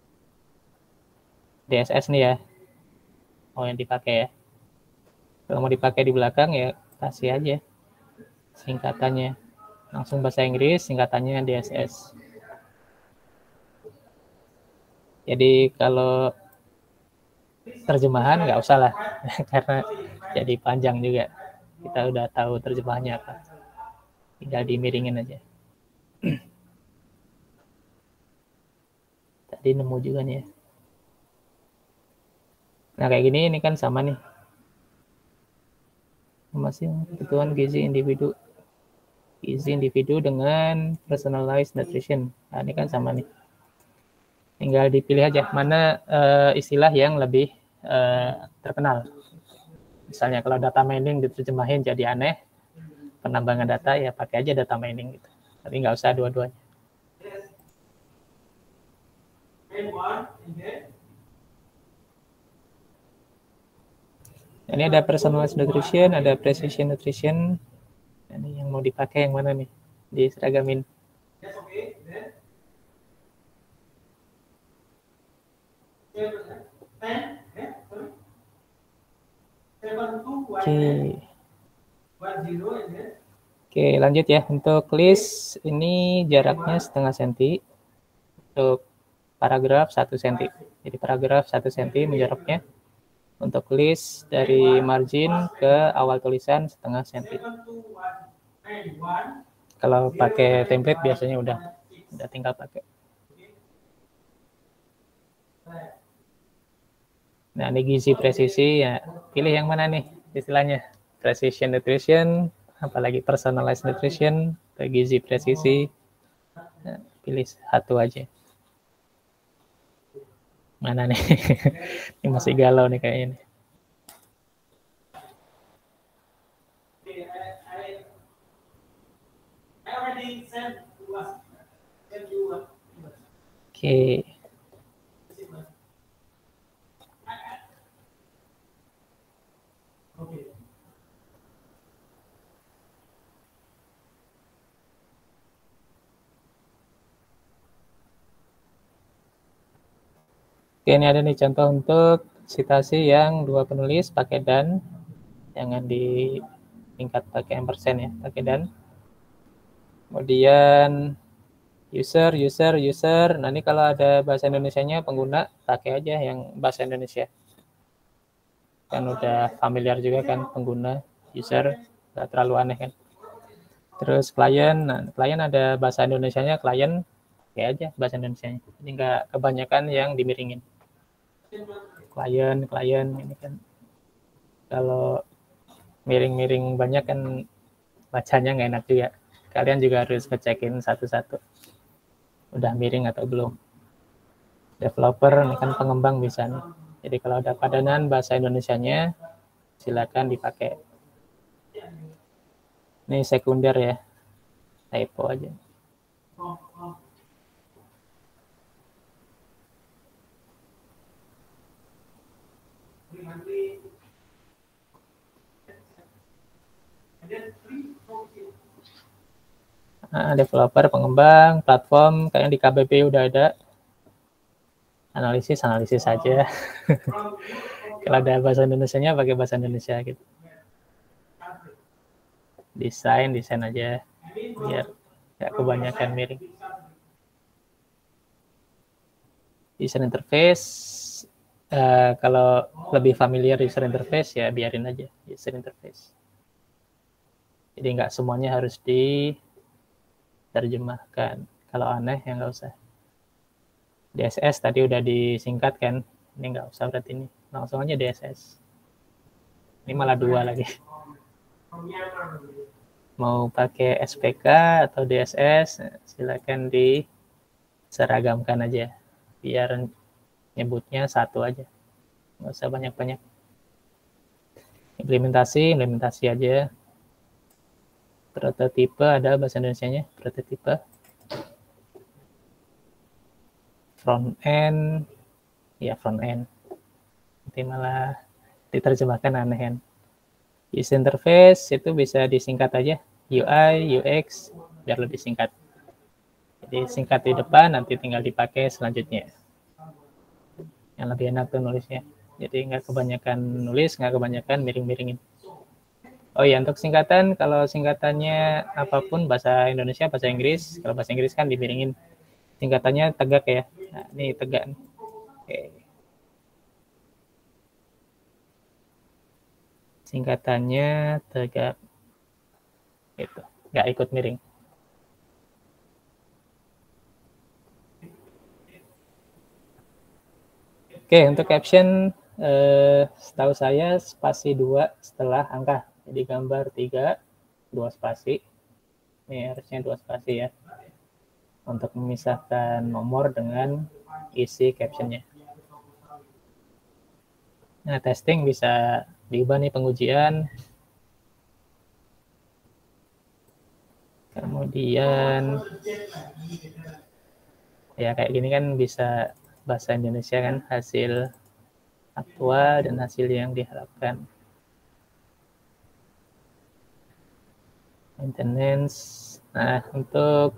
D S S nih ya. Oh yang dipakai ya. Kalau mau dipakai di belakang ya kasih aja singkatannya. Langsung bahasa Inggris, singkatannya D S S. Jadi kalau terjemahan nggak usah lah, karena jadi panjang juga. Kita udah tahu terjemahannya apa. Tinggal dimiringin aja. Tadi nemu juga nih ya. Nah kayak gini ini kan sama nih. Masih kebutuhan gizi individu. Gizi individu dengan personalized nutrition. Nah ini kan sama nih. Tinggal dipilih aja mana uh, istilah yang lebih uh, terkenal. Misalnya kalau data mining diterjemahin jadi aneh, penambangan data ya pakai aja data mining gitu. Tapi nggak usah dua-duanya. Ini ada personalized nutrition, ada precision nutrition. Ini yang mau dipakai yang mana nih? Diseragamin. Oke. Oke, lanjut ya. Untuk list ini jaraknya setengah senti. Untuk paragraf satu senti. Jadi paragraf satu senti menjaraknya. Untuk list dari margin ke awal tulisan setengah senti. Kalau pakai template biasanya udah udah tinggal pakai. Nah, ini gizi presisi ya. Pilih yang mana nih istilahnya? Precision nutrition, apalagi personalized nutrition, atau gizi presisi. Nah, pilih satu aja. Mana nih? Ini masih galau nih kayaknya. Oke. Oke, ini ada nih contoh untuk citasi yang dua penulis pakai dan, jangan di tingkat pakai ampersand ya, pakai dan. Kemudian user, user, user. Nah ini kalau ada bahasa Indonesianya pengguna, pakai aja yang bahasa Indonesia. Kan udah familiar juga kan pengguna, user, nggak terlalu aneh kan. Terus klien, nah klien ada bahasa Indonesianya, klien, kayak aja bahasa Indonesianya. Jadi nggak kebanyakan yang dimiringin. Klien, klien, ini kan kalau miring-miring banyak kan bacanya nggak enak juga. Kalian juga harus ngecekin satu-satu. Udah miring atau belum. Developer, ini kan pengembang bisa nih. Jadi kalau ada padanan bahasa Indonesianya, silakan dipakai. Ini sekunder ya. typo aja. Nah, developer, pengembang, platform, kayak di K B P udah ada. Analisis, analisis saja. Kalau ada bahasa Indonesianya, pakai bahasa Indonesia gitu. Desain, desain aja, biar nggak kebanyakan miring. User interface, uh, kalau lebih familiar user interface ya biarin aja user interface. Jadi nggak semuanya harus diterjemahkan. Kalau aneh ya nggak usah. D S S tadi udah disingkat kan, ini nggak usah berarti ini. Langsung aja D S S. Ini malah dua lagi. Mau pakai S P K atau D S S, silakan diseragamkan aja. Biar nyebutnya satu aja. Nggak usah banyak-banyak. Implementasi, implementasi aja. Prototipe ada bahasa Indonesianya, prototipe. Front end, ya front end. Nanti malah diterjemahkan aneh kan. User interface itu bisa disingkat aja, U I, U X, biar lebih singkat. Jadi singkat di depan, nanti tinggal dipakai selanjutnya. Yang lebih enak tuh nulisnya. Jadi nggak kebanyakan nulis, nggak kebanyakan miring-miringin. Oh iya, untuk singkatan, kalau singkatannya apapun, bahasa Indonesia, bahasa Inggris, kalau bahasa Inggris kan dimiringin. Singkatannya tegak ya. Nah, ini tegak. Oke. Singkatannya tegak. Gitu. Nggak ikut miring. Oke, untuk caption, eh, setahu saya spasi dua setelah angka. Jadi gambar tiga, dua spasi. Ini harusnya dua spasi ya. Untuk memisahkan nomor dengan isi captionnya. Nah, testing bisa diubah nih pengujian. Kemudian ya kayak gini kan bisa bahasa Indonesia kan, hasil aktual dan hasil yang diharapkan. Maintenance. Nah, untuk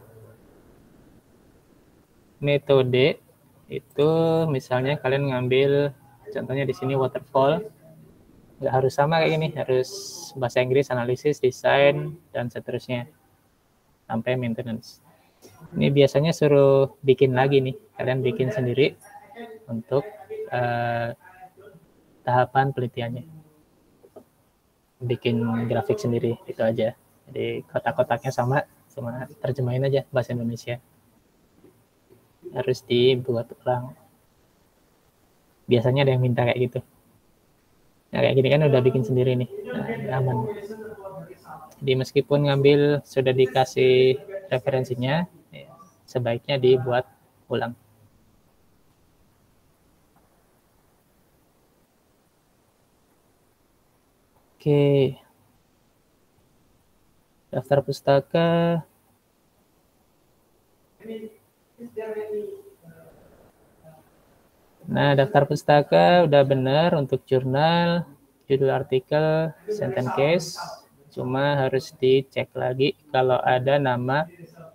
metode itu misalnya kalian ngambil contohnya di sini waterfall, nggak harus sama kayak gini, harus bahasa Inggris, analisis, desain, dan seterusnya sampai maintenance. Ini biasanya suruh bikin lagi nih, kalian bikin sendiri untuk uh, tahapan penelitiannya. Bikin grafik sendiri, itu aja. Jadi kotak-kotaknya sama, cuma terjemahin aja bahasa Indonesia. Harus dibuat ulang. Biasanya ada yang minta kayak gitu. Nah, kayak gini kan udah bikin sendiri nih, nah, aman. Jadi meskipun ngambil sudah dikasih referensinya, ya, sebaiknya dibuat ulang. Oke. Daftar pustaka. Nah, daftar pustaka udah benar untuk jurnal, judul artikel, sentence case. Cuma harus dicek lagi kalau ada nama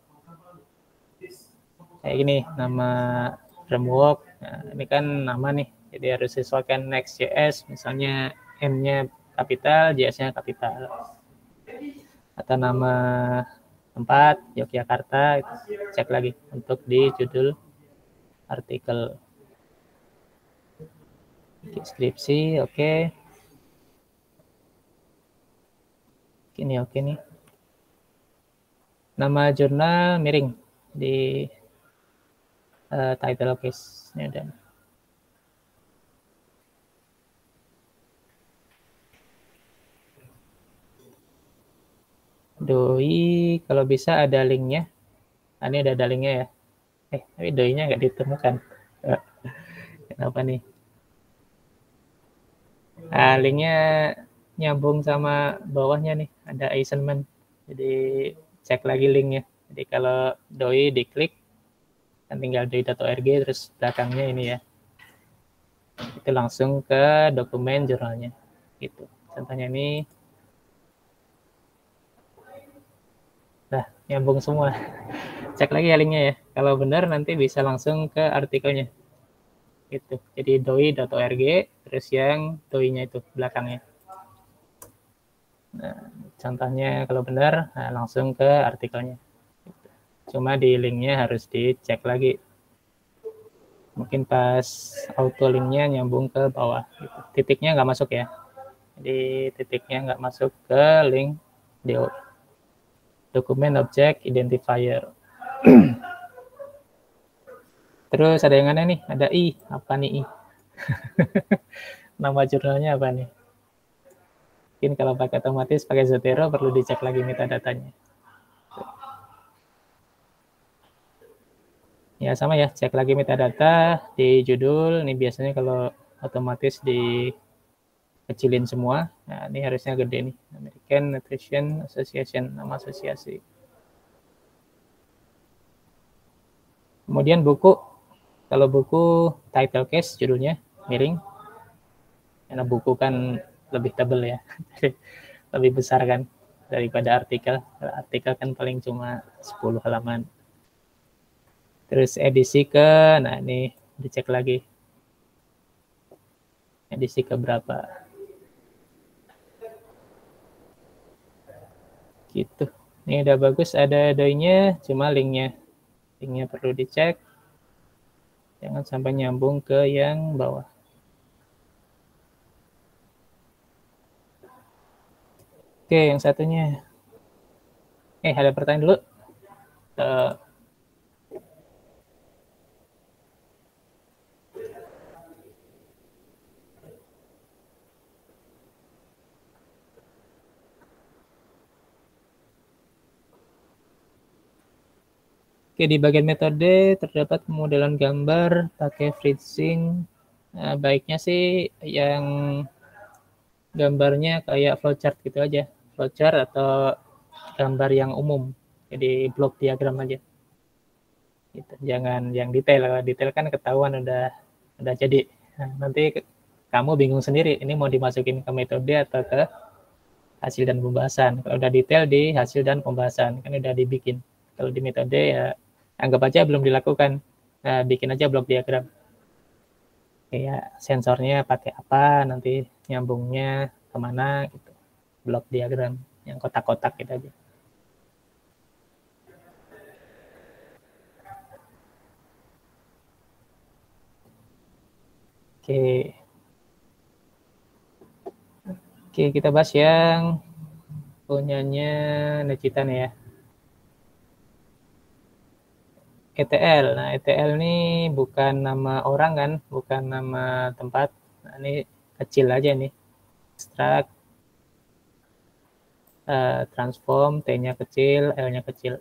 kayak gini, nama framework. Nah, ini kan nama nih, jadi harus sesuaikan Next.js, misalnya N-nya kapital, J S-nya kapital. Atau nama tempat, Yogyakarta, cek lagi untuk di judul artikel. Deskripsi, oke. Okay. Ini oke okay nih. Nama jurnal miring di uh, title case. Ini udah. Doi, kalau bisa ada linknya. Nah, ini udah ada linknya ya. Eh, tapi doi-nya nggak ditemukan. Kenapa nih? Nah, linknya nyambung sama bawahnya nih. Ada assignment. Jadi cek lagi linknya. Jadi kalau doi diklik, kan tinggal doi.org, terus belakangnya ini ya. Itu langsung ke dokumen jurnalnya. Gitu. Contohnya ini. Nah, nyambung semua. Cek lagi ya linknya ya. Kalau benar nanti bisa langsung ke artikelnya. Gitu. Jadi doi.org, terus yang doi-nya itu belakangnya. Nah, contohnya kalau benar, nah langsung ke artikelnya. Cuma di linknya harus dicek lagi. Mungkin pas auto linknya nyambung ke bawah. Gitu. Titiknya nggak masuk ya. Jadi titiknya nggak masuk ke link do. Dokumen Object Identifier. Terus ada yang aneh nih, ada I. Apa nih I? Nama jurnalnya apa nih? Mungkin kalau pakai otomatis, pakai Zotero, perlu dicek lagi metadatanya. Ya sama ya, cek lagi metadata di judul. Ini biasanya kalau otomatis dikecilin semua. Nah, ini harusnya gede nih. American Nutrition Association, nama asosiasi. Kemudian buku. Kalau buku title case judulnya miring. Karena buku kan lebih tebal ya. Lebih besar kan daripada artikel. Artikel kan paling cuma sepuluh halaman. Terus edisi ke, nah ini dicek lagi. Edisi ke berapa. Gitu. Ini udah bagus, ada doi-nya, cuma linknya. Linknya perlu dicek. Jangan sampai nyambung ke yang bawah. Oke, yang satunya. Eh, ada pertanyaan dulu. Uh, Oke, di bagian metode terdapat pemodelan gambar pakai FreeSync. Nah, baiknya sih yang gambarnya kayak flowchart gitu aja. Flowchart atau gambar yang umum. Jadi blok diagram aja. Gitu. Jangan yang detail. Kalau detail kan ketahuan udah udah jadi. Nah, nanti kamu bingung sendiri. Ini mau dimasukin ke metode atau ke hasil dan pembahasan. Kalau udah detail di hasil dan pembahasan, kan udah dibikin. Kalau di metode ya anggap aja belum dilakukan. Nah, bikin aja blok diagram. Kayak sensornya pakai apa, nanti nyambungnya kemana gitu. Blok diagram yang kotak-kotak gitu aja. Oke. Oke, kita bahas yang punyanya Necita nih ya. E T L. Nah, E T L ini bukan nama orang kan, bukan nama tempat. Nah, ini kecil aja nih. Extract, uh, transform, T-nya kecil, L-nya kecil.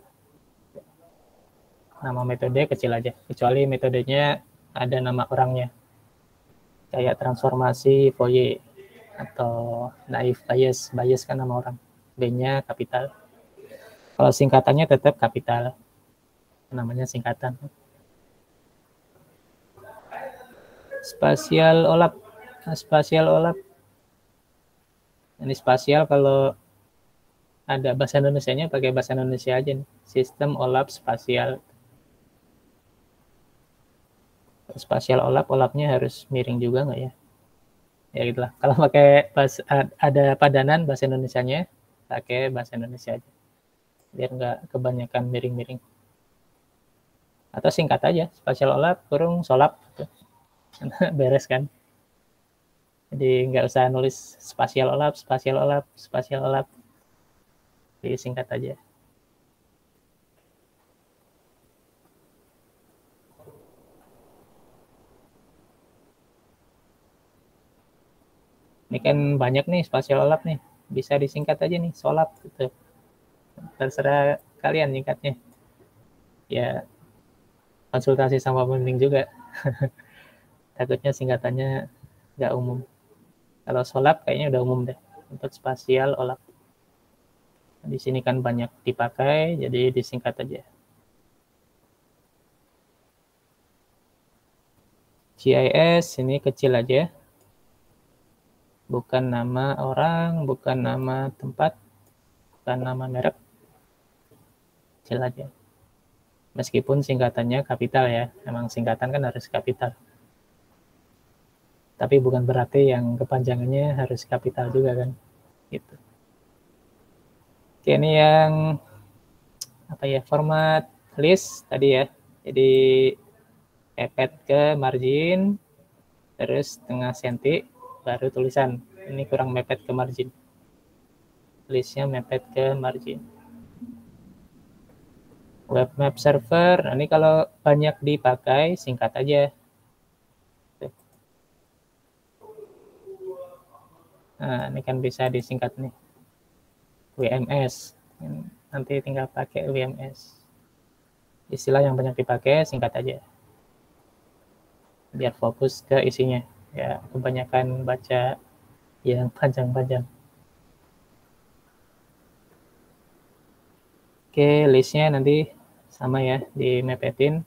Nama metode kecil aja, kecuali metodenya ada nama orangnya. Kayak transformasi Fourier atau naive Bayes. Bayes kan nama orang. B-nya kapital. Kalau singkatannya tetap kapital. Namanya singkatan. Spasial olap. Spasial olap. Ini spasial kalau ada bahasa Indonesianya pakai bahasa Indonesia aja nih. Sistem olap spasial. Spasial olap, olapnya harus miring juga nggak ya? Ya gitulah. Kalau pakai bahasa, ada padanan bahasa Indonesianya, pakai bahasa Indonesia aja. Biar nggak kebanyakan miring-miring. Atau singkat aja, spasial olap kurung solap. Gitu. Beres kan? Jadi nggak usah nulis spasial olap, spasial olap, spasial olap. Jadi singkat aja. Ini kan banyak nih spasial olap nih. Bisa disingkat aja nih, solap gitu. Terserah kalian singkatnya. Ya, konsultasi sama pembimbing juga. Takutnya singkatannya nggak umum. Kalau solap kayaknya udah umum deh. Untuk spasial olap. Di sini kan banyak dipakai, jadi disingkat aja. G I S ini kecil aja. Bukan nama orang, bukan nama tempat, bukan nama merek. Kecil aja. Meskipun singkatannya kapital ya. Emang singkatan kan harus kapital. Tapi bukan berarti yang kepanjangannya harus kapital juga kan. Gitu. Oke, ini yang apa ya, format list tadi ya. Jadi mepet ke margin, terus setengah senti, baru tulisan. Ini kurang mepet ke margin. Listnya mepet ke margin. Webmap server, nah ini kalau banyak dipakai, singkat aja. Nah, ini kan bisa disingkat nih. W M S. Nanti tinggal pakai W M S. Istilah yang banyak dipakai, singkat aja. Biar fokus ke isinya. Ya, kebanyakan baca yang panjang-panjang. Oke, listnya nanti sama ya, dimepetin.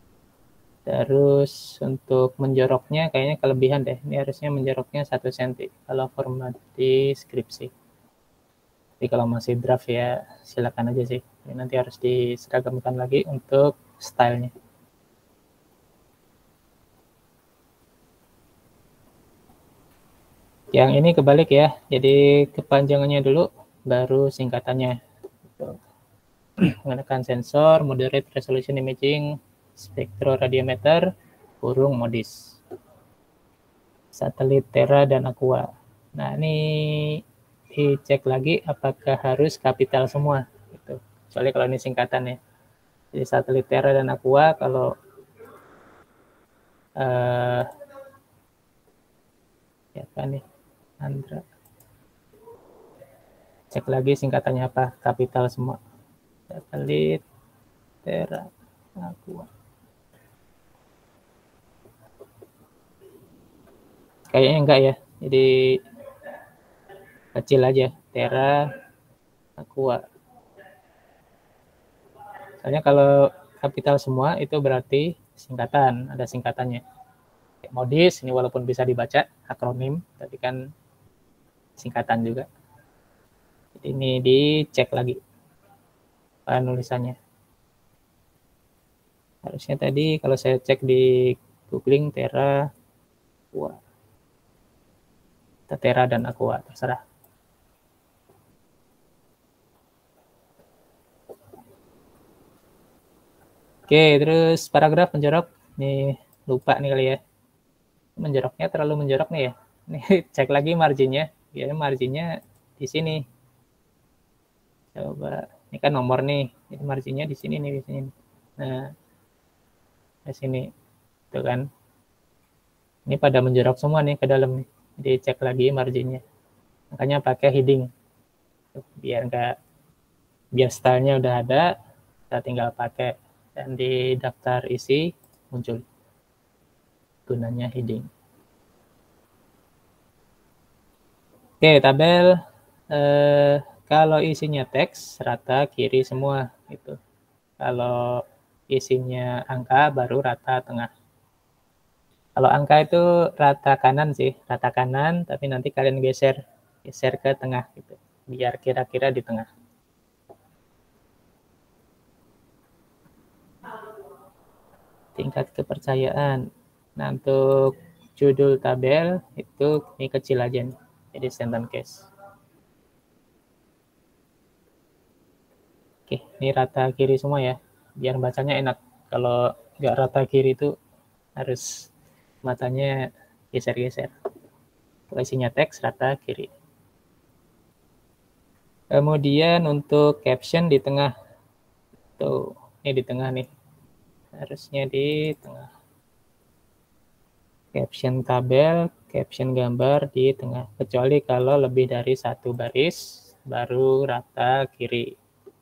Terus untuk menjoroknya kayaknya kelebihan deh. Ini harusnya menjoroknya satu senti kalau format di skripsi. Tapi kalau masih draft ya silakan aja sih. Ini nanti harus diseragamkan lagi untuk stylenya. Yang ini kebalik ya. Jadi kepanjangannya dulu, baru singkatannya. Menggunakan sensor, moderate resolution imaging, spektroradiometer, kurung modis, satelit Terra dan Aqua. Nah ini dicek lagi apakah harus kapital semua. Gitu. Soalnya kalau ini singkatannya. Jadi satelit Terra dan Aqua kalau uh, ya kan nih Andra. Cek lagi singkatannya apa, kapital semua. Satelit Terra Aqua. Kayaknya enggak ya. Jadi kecil aja, Terra Aqua. Soalnya kalau kapital semua itu berarti singkatan, ada singkatannya. Modis ini walaupun bisa dibaca akronim, tapi kan singkatan juga. Jadi ini dicek lagi penulisannya. Harusnya tadi kalau saya cek di googling Terra Aqua. Terra dan Aqua, terserah. Oke, terus paragraf menjorok. Nih, lupa nih kali ya. Menjoroknya terlalu menjorok nih ya. Nih, cek lagi marginnya. Biasanya marginnya di sini. Coba, ini kan nomor nih. Jadi marginnya di sini nih, di sini. Nah, di sini. Tuh kan. Ini pada menjorok semua nih ke dalam nih. Jadi cek lagi marginnya. Makanya pakai heading. Biar enggak, biar stylenya udah ada, kita tinggal pakai. Dan di daftar isi muncul gunanya heading. Oke, tabel eh, kalau isinya teks rata kiri semua gitu. Kalau isinya angka baru rata tengah. Kalau angka itu rata kanan sih, rata kanan, tapi nanti kalian geser, geser ke tengah gitu, biar kira-kira di tengah. Tingkat kepercayaan. Nah, untuk judul tabel itu ini kecil aja nih, jadi sentence case. Oke, ini rata kiri semua ya, biar bacanya enak. Kalau nggak rata kiri itu harus matanya geser-geser. Kalau isinya teks rata kiri. Kemudian untuk caption di tengah. Tuh, ini di tengah nih. Harusnya di tengah. Caption tabel, caption gambar di tengah. Kecuali kalau lebih dari satu baris, baru rata kiri.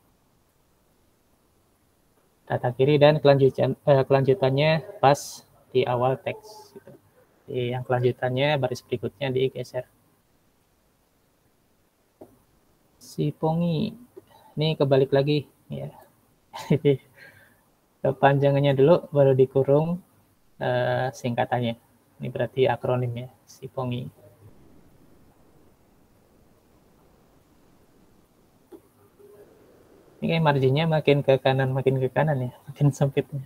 Rata kiri dan kelanjutan, eh, kelanjutannya pas di awal teks. Gitu. Jadi yang kelanjutannya baris berikutnya digeser. Si Pongi. ini kebalik lagi ya. Jadi kepanjangannya dulu baru dikurung uh, singkatannya. Ini berarti akronim ya, Sipongi. Ini kayak marginnya makin ke kanan, makin ke kanan ya, makin sempitnya.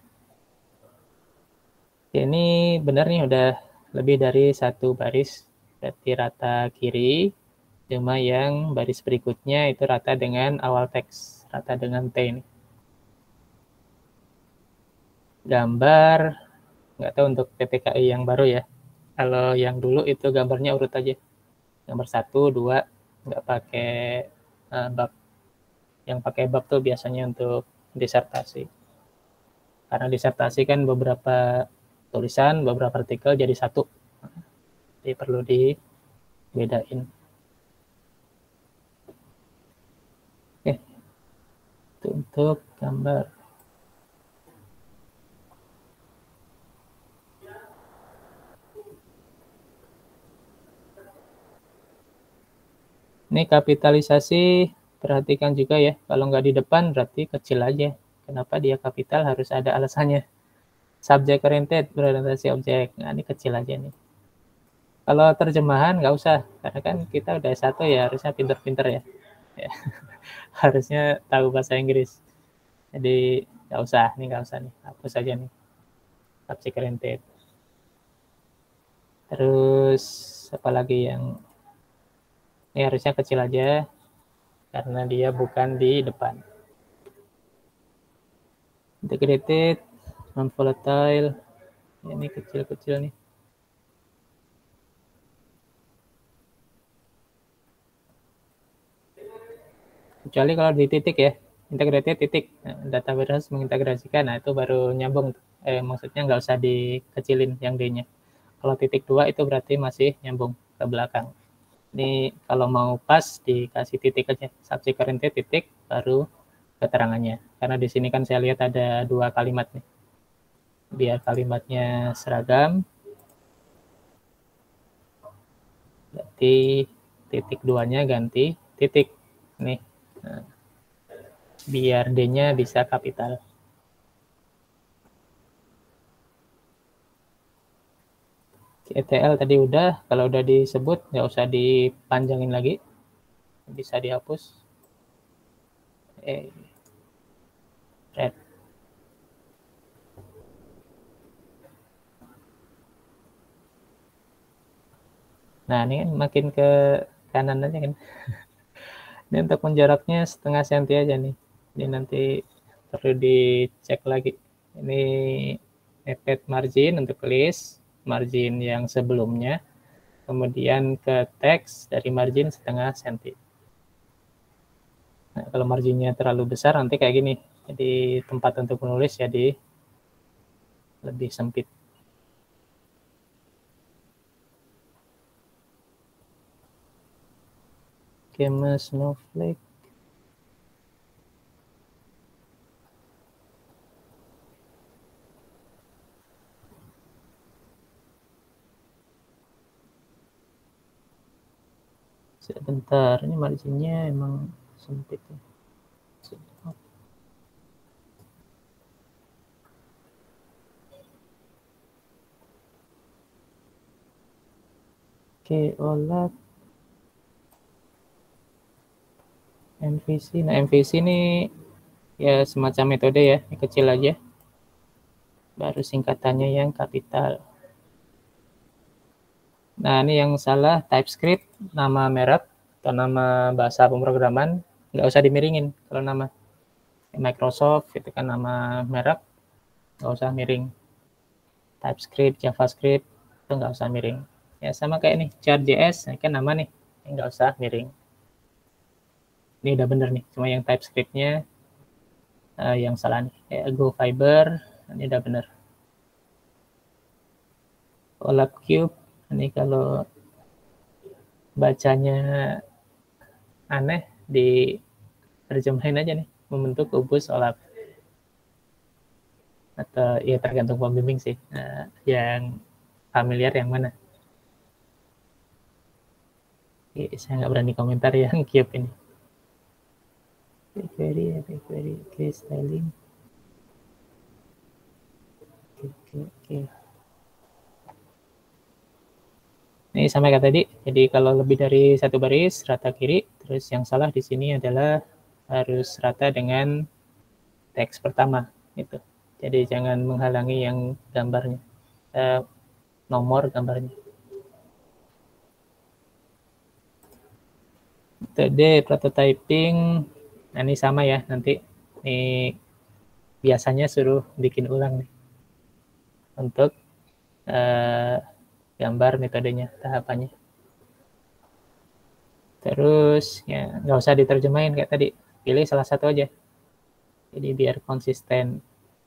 Ya, ini benar nih udah lebih dari satu baris, berarti rata kiri. Cuma yang baris berikutnya itu rata dengan awal teks, rata dengan T ini. Gambar, nggak tahu untuk P P K I yang baru ya. Kalau yang dulu itu gambarnya urut aja. Gambar satu, dua, nggak pakai uh, bab. Yang pakai bab tuh biasanya untuk disertasi. Karena disertasi kan beberapa tulisan, beberapa artikel jadi satu. Jadi perlu dibedain. Oke, itu untuk gambar. Ini kapitalisasi, perhatikan juga ya, kalau nggak di depan berarti kecil aja. Kenapa dia kapital harus ada alasannya. Subject oriented, berorientasi objek. Nah, ini kecil aja nih. Kalau terjemahan nggak usah, karena kan kita udah S satu ya, harusnya pinter-pinter ya. ya. Harusnya tahu bahasa Inggris. Jadi nggak usah, nih nggak usah nih, hapus aja nih. Subject oriented. Terus apa lagi yang ini harusnya kecil aja, karena dia bukan di depan. Integrated, non-volatile, ini kecil-kecil nih. Kecuali kalau di titik ya, integrated titik, nah, data warehouse mengintegrasikan, nah itu baru nyambung. Eh, maksudnya nggak usah dikecilin yang D-nya. Kalau titik dua itu berarti masih nyambung ke belakang. Ini kalau mau pas dikasih titik aja, subject oriented titik, baru keterangannya. Karena di sini kan saya lihat ada dua kalimat nih. Biar kalimatnya seragam, berarti titik duanya ganti titik nih. Nah, biar D-nya bisa kapital. E T L tadi udah, kalau udah disebut nggak usah dipanjangin lagi, bisa dihapus. Eh, red. Nah ini kan makin ke kanan aja kan. Ini untuk menjaraknya setengah senti aja nih. Ini nanti perlu dicek lagi. Ini mepet margin untuk list, margin yang sebelumnya, kemudian ke teks dari margin setengah senti. Nah, kalau marginnya terlalu besar nanti kayak gini. Jadi tempat untuk menulis jadi lebih sempit. Schema Snowflake. Sebentar, ini marginnya emang sempit ya. Oke, OLAP. M V C. Nah, M V C ini ya semacam metode ya, yang kecil aja. Baru singkatannya yang kapital. Nah, ini yang salah TypeScript, nama merek atau nama bahasa pemrograman, nggak usah dimiringin kalau nama. Microsoft itu kan nama merek, nggak usah miring. TypeScript, JavaScript itu nggak usah miring. Ya sama kayak nih, Chart.js, ini kan nama nih, nggak usah miring. Ini udah bener nih, cuma yang TypeScript-nya uh, yang salah nih. Kayak Go Fiber, ini udah bener. OLAP Cube, ini kalau bacanya aneh, diterjemahin aja nih, membentuk kubus OLAP. Atau ya tergantung pembimbing sih, nah, yang familiar yang mana. Oke, saya nggak berani komentar yang Cube ini. query, query, oke, styling. Oke, oke, oke. Ini sama kayak tadi. Jadi kalau lebih dari satu baris, rata kiri. Terus yang salah di sini adalah harus rata dengan teks pertama. Gitu. Jadi jangan menghalangi yang gambarnya. Eh, nomor gambarnya. Metode prototyping, nah ini sama ya nanti. Ini biasanya suruh bikin ulang nih untuk eh, gambar metodenya, tahapannya. Terus ya nggak usah diterjemahin kayak tadi, pilih salah satu aja. Jadi biar konsisten.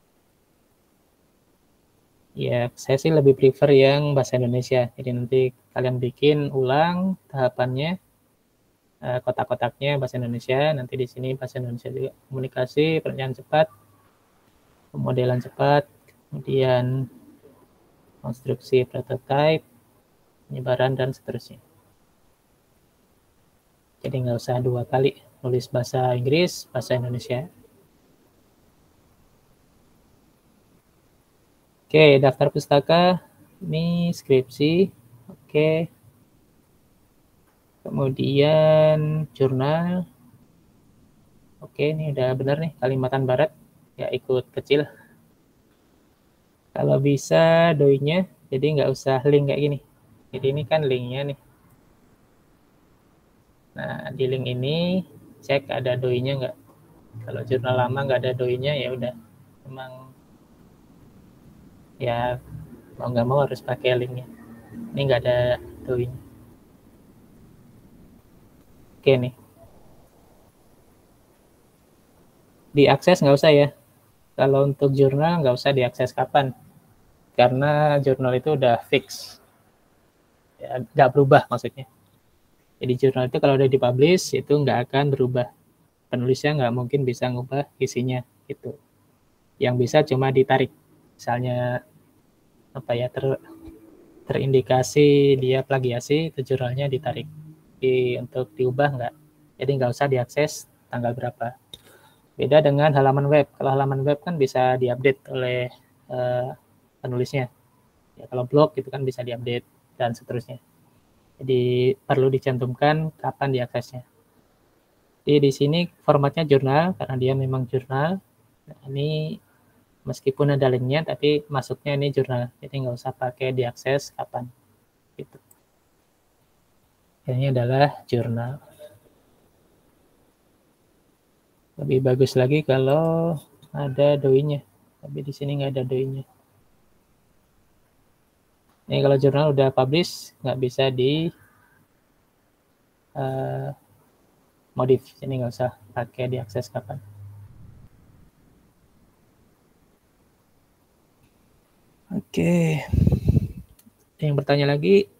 Ya saya sih lebih prefer yang bahasa Indonesia. Jadi nanti kalian bikin ulang tahapannya, kotak-kotaknya bahasa Indonesia. Nanti di sini bahasa Indonesia juga. Komunikasi, perencanaan cepat, pemodelan cepat, kemudian konstruksi prototipe, penyebaran, dan seterusnya. Jadi nggak usah dua kali nulis bahasa Inggris, bahasa Indonesia. Oke, daftar pustaka, ini skripsi, oke. Kemudian jurnal, oke, ini udah benar nih, Kalimantan Barat, ya ikut kecil. Kalau bisa doinya, jadi nggak usah link kayak gini. Jadi ini kan linknya nih. Nah, di link ini cek ada doinya nggak. Kalau jurnal lama nggak ada doinya, ya udah, emang ya mau nggak mau harus pakai linknya. Ini nggak ada doinya. Oke nih. Diakses nggak usah ya. Kalau untuk jurnal nggak usah diakses kapan. Karena jurnal itu udah fix. Ya, nggak berubah maksudnya. Jadi jurnal itu kalau udah dipublish itu nggak akan berubah. Penulisnya nggak mungkin bisa ngubah isinya itu. Yang bisa cuma ditarik. Misalnya apa ya ter, terindikasi dia plagiasi, itu jurnalnya ditarik. Di, untuk diubah nggak. Jadi nggak usah diakses tanggal berapa. Beda dengan halaman web. Kalau halaman web kan bisa diupdate oleh uh, penulisnya. Ya, kalau blog itu kan bisa diupdate dan seterusnya. Jadi perlu dicantumkan kapan diaksesnya. Jadi di sini formatnya jurnal karena dia memang jurnal. Nah, ini meskipun ada linknya tapi masuknya ini jurnal. Jadi nggak usah pakai diakses kapan. Gitu. Ini adalah jurnal. Lebih bagus lagi kalau ada doinya. Tapi di sini nggak ada doinya. Ini kalau jurnal udah publish, nggak bisa di uh, modif. Jadi nggak usah pakai diakses kapan. Oke. Ada yang bertanya lagi?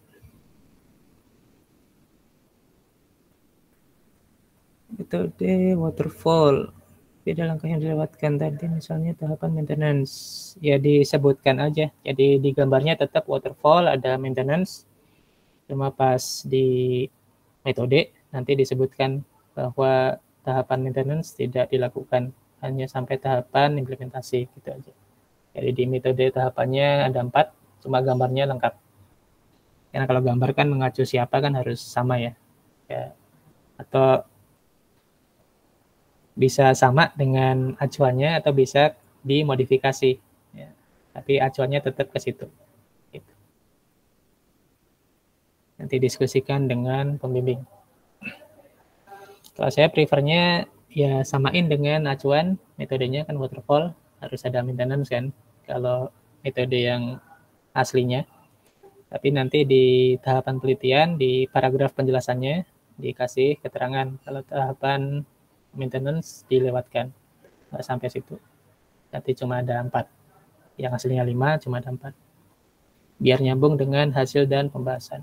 Metode waterfall. Beda langkah yang dilewatkan tadi, misalnya tahapan maintenance. Ya disebutkan aja. Jadi di gambarnya tetap waterfall, ada maintenance. Cuma pas di metode nanti disebutkan bahwa tahapan maintenance tidak dilakukan, hanya sampai tahapan implementasi gitu aja. Jadi di metode tahapannya ada empat, cuma gambarnya lengkap. Karena kalau gambar kan mengacu siapa kan harus sama ya. Ya. Atau bisa sama dengan acuannya atau bisa dimodifikasi. Ya. Tapi acuannya tetap ke situ. Gitu. Nanti diskusikan dengan pembimbing. Kalau saya prefernya ya samain dengan acuan, metodenya kan waterfall, harus ada maintenance kan, kalau metode yang aslinya. Tapi nanti di tahapan penelitian, di paragraf penjelasannya, dikasih keterangan kalau tahapan maintenance dilewatkan. Nggak sampai situ. Nanti cuma ada empat. Yang aslinya lima, cuma ada empat. Biar nyambung dengan hasil dan pembahasan.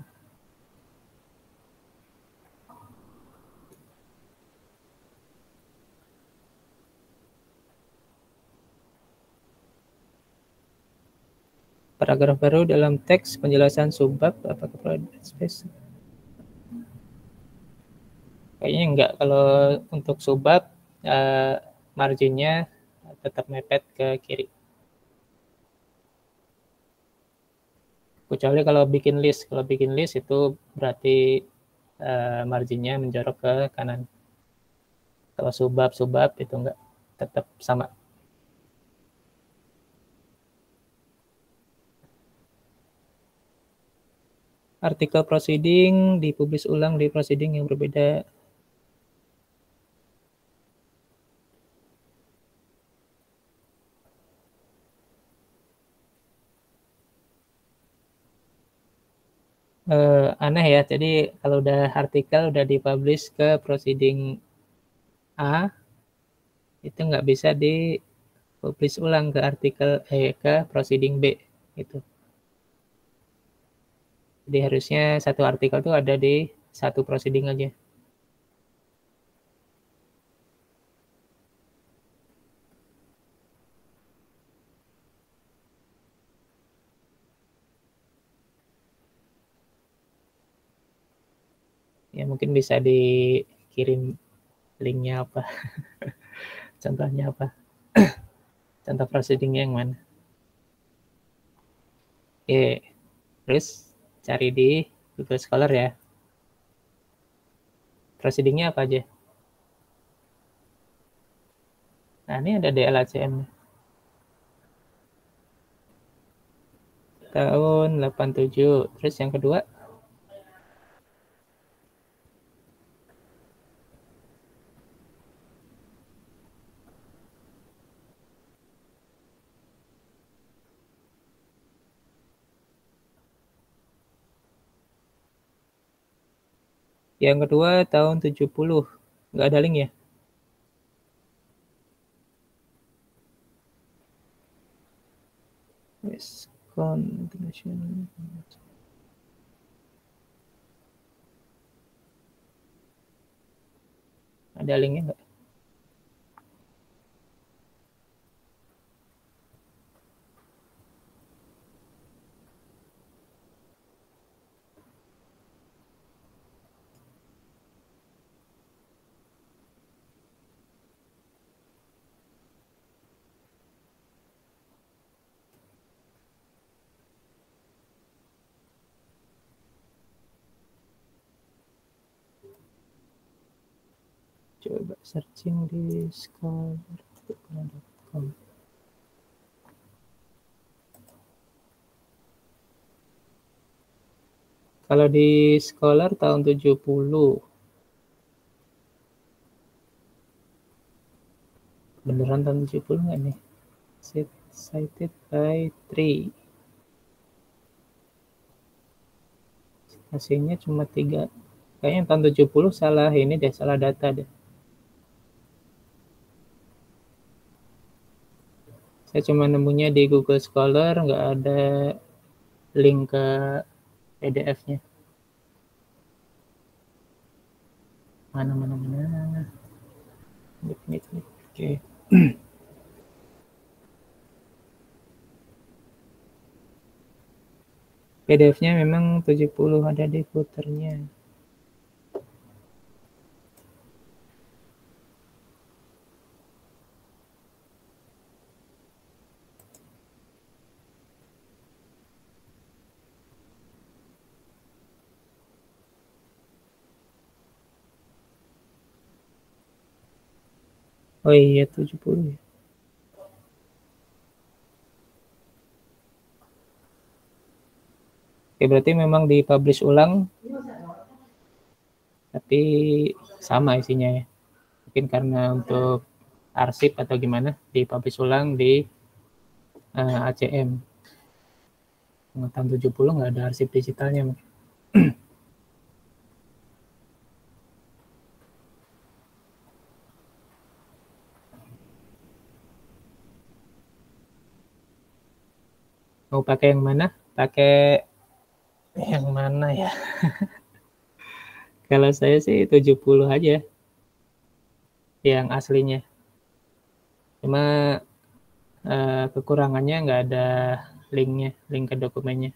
Paragraf baru dalam teks penjelasan subbab apakah perlu space? Kayaknya enggak. Kalau untuk subbab uh, marginnya tetap mepet ke kiri. Kecuali kalau bikin list, kalau bikin list itu berarti uh, marginnya menjorok ke kanan. Kalau subab-subab itu enggak, tetap sama. Artikel proceeding dipublish ulang di proceeding yang berbeda. Uh, aneh ya, jadi kalau udah artikel udah dipublish ke proceeding A, itu nggak bisa dipublish ulang ke artikel eh, ke proceeding B gitu. Jadi harusnya satu artikel tuh ada di satu proceeding aja. Ya mungkin bisa dikirim linknya apa, contohnya apa, contoh proceedingnya yang mana. Oke, terus cari di Google Scholar ya. Proceedingnya apa aja? Nah ini ada D L A C M tahun delapan puluh tujuh. Terus yang kedua? Yang kedua tahun tujuh puluh. Nggak ada link ya? Yes, International. Ada linknya nggak? Coba searching di scholar dot com. Kalau di Scholar tahun tujuh puluh. Beneran tahun tujuh puluh nggak nih? Cited by three. Hasilnya cuma tiga. Kayaknya tahun tujuh puluh salah ini deh, salah data deh. Saya cuma nemunya di Google Scholar, nggak ada link ke P D F-nya. Mana, mana, mana. Oke. Okay. P D F-nya memang tujuh puluh ada di footer-nya. Oh iya, tujuh puluh ya. Oke, berarti memang dipublish ulang, tapi sama isinya ya. Mungkin karena untuk arsip atau gimana, dipublish ulang di uh, A C M. Tahun tujuh puluh nggak ada arsip digitalnya. Mau pakai yang mana? Pakai yang mana ya? Kalau saya sih tujuh puluh aja. Yang aslinya. Cuma uh, kekurangannya nggak ada linknya, link ke dokumennya.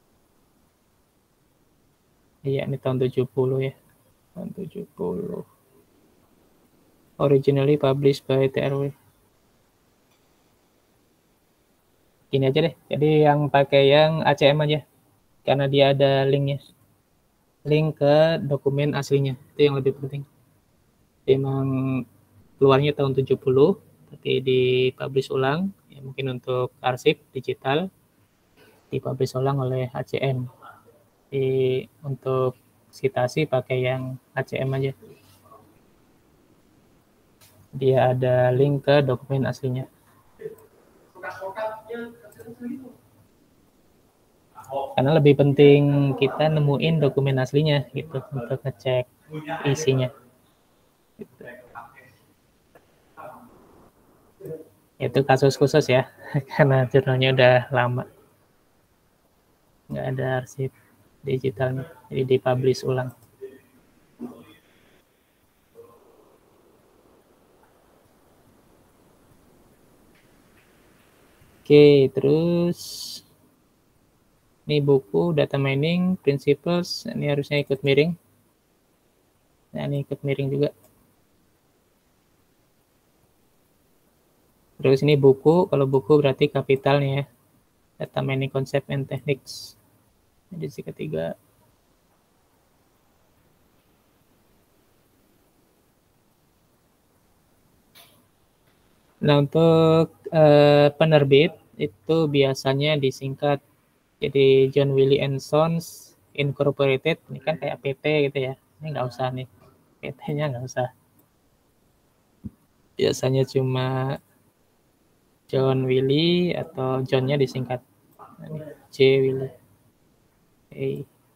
Iya, ini tahun tujuh puluh ya. Tahun tujuh puluh. Originally published by T R W. Gini aja deh. Jadi yang pakai yang A C M aja. Karena dia ada linknya. Link ke dokumen aslinya. Itu yang lebih penting. Memang keluarnya tahun tujuh puluh, tapi dipublish ulang. Ya, mungkin untuk arsip digital. Dipublish ulang oleh A C M. Jadi untuk citasi pakai yang A C M aja. Dia ada link ke dokumen aslinya. Karena lebih penting kita nemuin dokumen aslinya gitu untuk ngecek isinya. Gitu. Itu kasus khusus ya, karena jurnalnya udah lama. Nggak ada arsip digitalnya, jadi dipublish ulang. Oke, terus ini buku data mining principles, ini harusnya ikut miring. Nah, ini ikut miring juga. Terus ini buku, kalau buku berarti kapital nih ya. Data mining concept and techniques. Edisi ketiga. Nah, untuk uh, penerbit itu biasanya disingkat jadi John Wiley and Sons Incorporated. Ini kan kayak P T gitu ya. Ini nggak usah nih. P T-nya nggak usah. Biasanya cuma John Wiley atau John-nya disingkat J Wiley. Okay.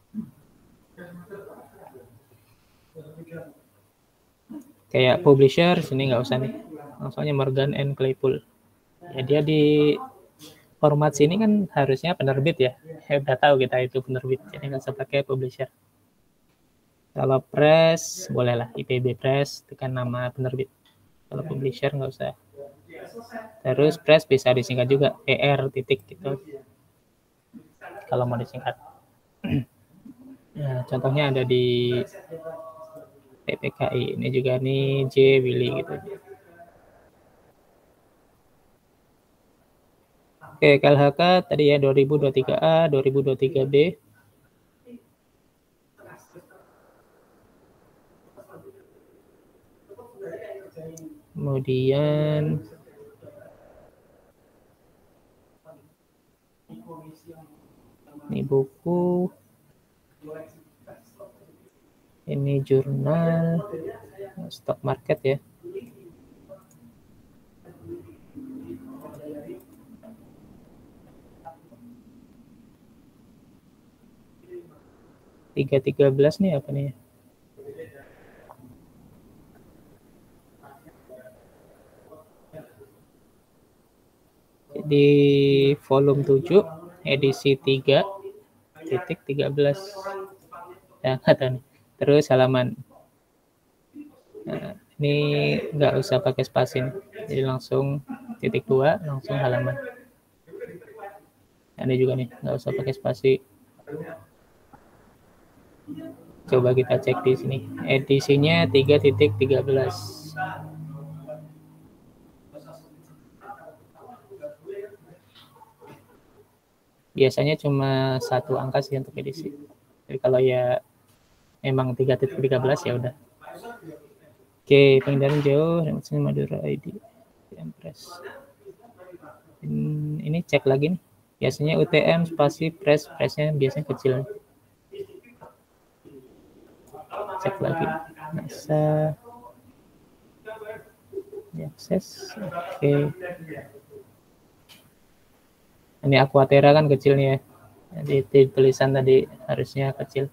Kayak publisher sini nggak usah nih. Langsungnya Morgan and Claypool. Ya dia di format sini kan harusnya penerbit ya. Ya udah tahu kita itu penerbit. Jadi nggak usah pakai publisher. Kalau press bolehlah I P B Press tekan nama penerbit. Kalau publisher nggak usah. Terus press bisa disingkat juga P R titik gitu. Kalau mau disingkat. Nah, contohnya ada di T P K I. Ini juga nih J Willy gitu. Oke, K L H K tadi ya dua ribu dua puluh tiga A, dua ribu dua puluh tiga B. Kemudian ini buku, ini jurnal, stock market ya. tiga tiga belas nih apa nih? Di volume tujuh, edisi tiga titik tiga belas. Ya, kata nih. Terus halaman. Nah, ini nggak usah pakai spasi nih. Jadi langsung titik dua, langsung halaman. Nah, ini juga nih, nggak usah pakai spasi. Coba kita cek di sini. Edisinya tiga titik tiga belas. Biasanya cuma satu angka sih untuk edisi. Jadi kalau ya emang tiga titik tiga belas ya udah. Oke, pengendalian jauh, dan Madura I D. Press. Ini cek lagi nih. Biasanya U T M spasi press, pressnya biasanya kecil. Cek lagi. NASA. Akses. Oke. Ini Aquaterra kan kecil nih ya. Jadi tulisan tadi harusnya kecil.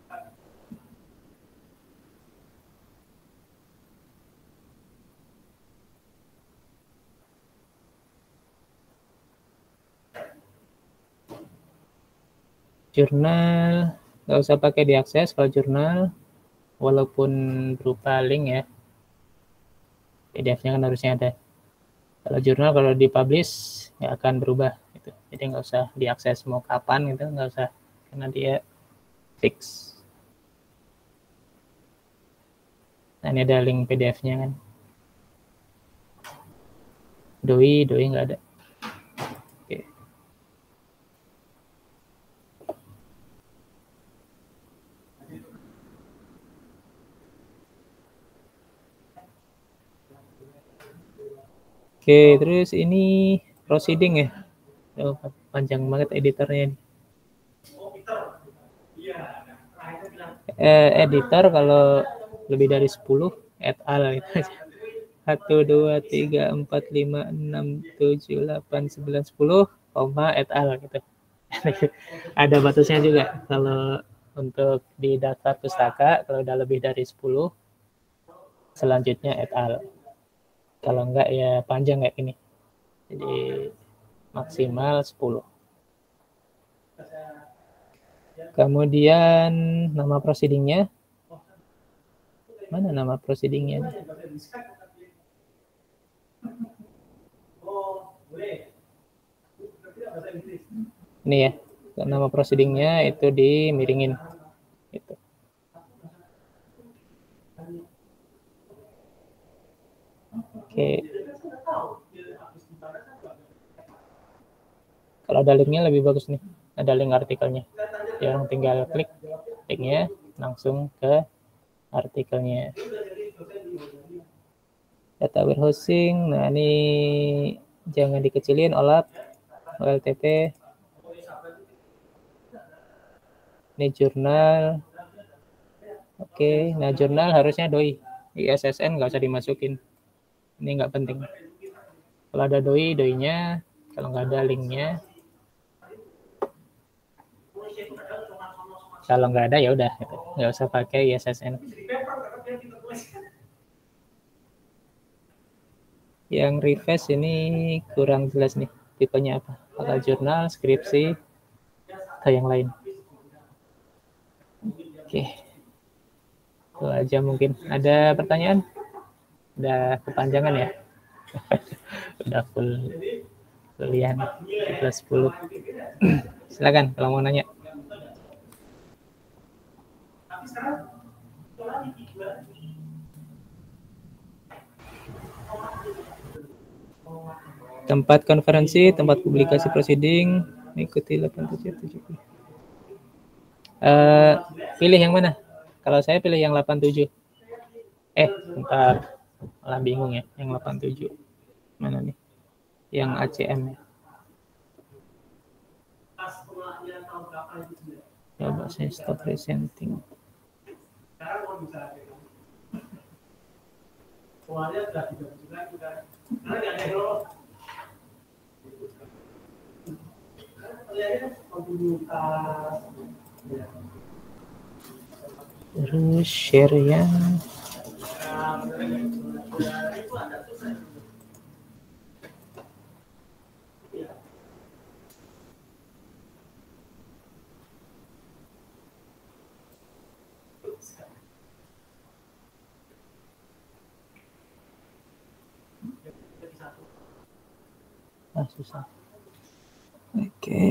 Jurnal nggak usah pakai diakses kalau jurnal, walaupun berupa link ya. P D F-nya kan harusnya ada. Kalau jurnal kalau dipublish nggak akan berubah gitu. Jadi nggak usah diakses mau kapan gitu, nggak usah karena dia fix. Nah, ini ada link P D F-nya kan. Doi, doi nggak ada. Oke. Oke, terus ini proceeding ya. Oh, panjang banget editornya ini. Eh, editor kalau lebih dari sepuluh et al gitu aja. satu, dua, tiga, empat, lima, enam, tujuh, delapan, sembilan, sepuluh, koma, et al gitu. Ada batasnya juga. Kalau untuk di daftar pustaka, kalau udah lebih dari sepuluh, selanjutnya et al. Kalau enggak ya panjang kayak gini. Jadi maksimal sepuluh. Kemudian nama proceedingnya. Mana nama proceedingnya? Ini ya, nama proceedingnya itu dimiringin. Gitu. Oke. Kalau ada linknya lebih bagus nih. Ada link artikelnya. Ya, orang tinggal klik linknya, langsung ke artikelnya. Data warehousing, nah ini jangan dikecilin, O L A P, O L T P. Ini jurnal. Oke, nah jurnal harusnya doi. I S S N nggak usah dimasukin. Ini nggak penting. Kalau ada doi, doinya. Kalau nggak ada linknya. Kalau nggak ada ya udah, nggak usah pakai I S S N. Yang request ini kurang jelas nih, tipenya apa? Apakah jurnal, skripsi, atau yang lain? Oke, itu aja mungkin. Ada pertanyaan? Udah kepanjangan ya? Udah full kuliah plus sepuluh. Silakan kalau mau nanya. Tempat konferensi, tempat publikasi proceeding, ikuti delapan tujuh tujuh. Uh, pilih yang mana? Kalau saya pilih yang delapan tujuh. Eh, bentar. Malah bingung ya, yang delapan tujuh. Mana nih? Yang A C M ya. Coba saya stop presenting. Terus share ya. Ah, susah. Oke. Okay.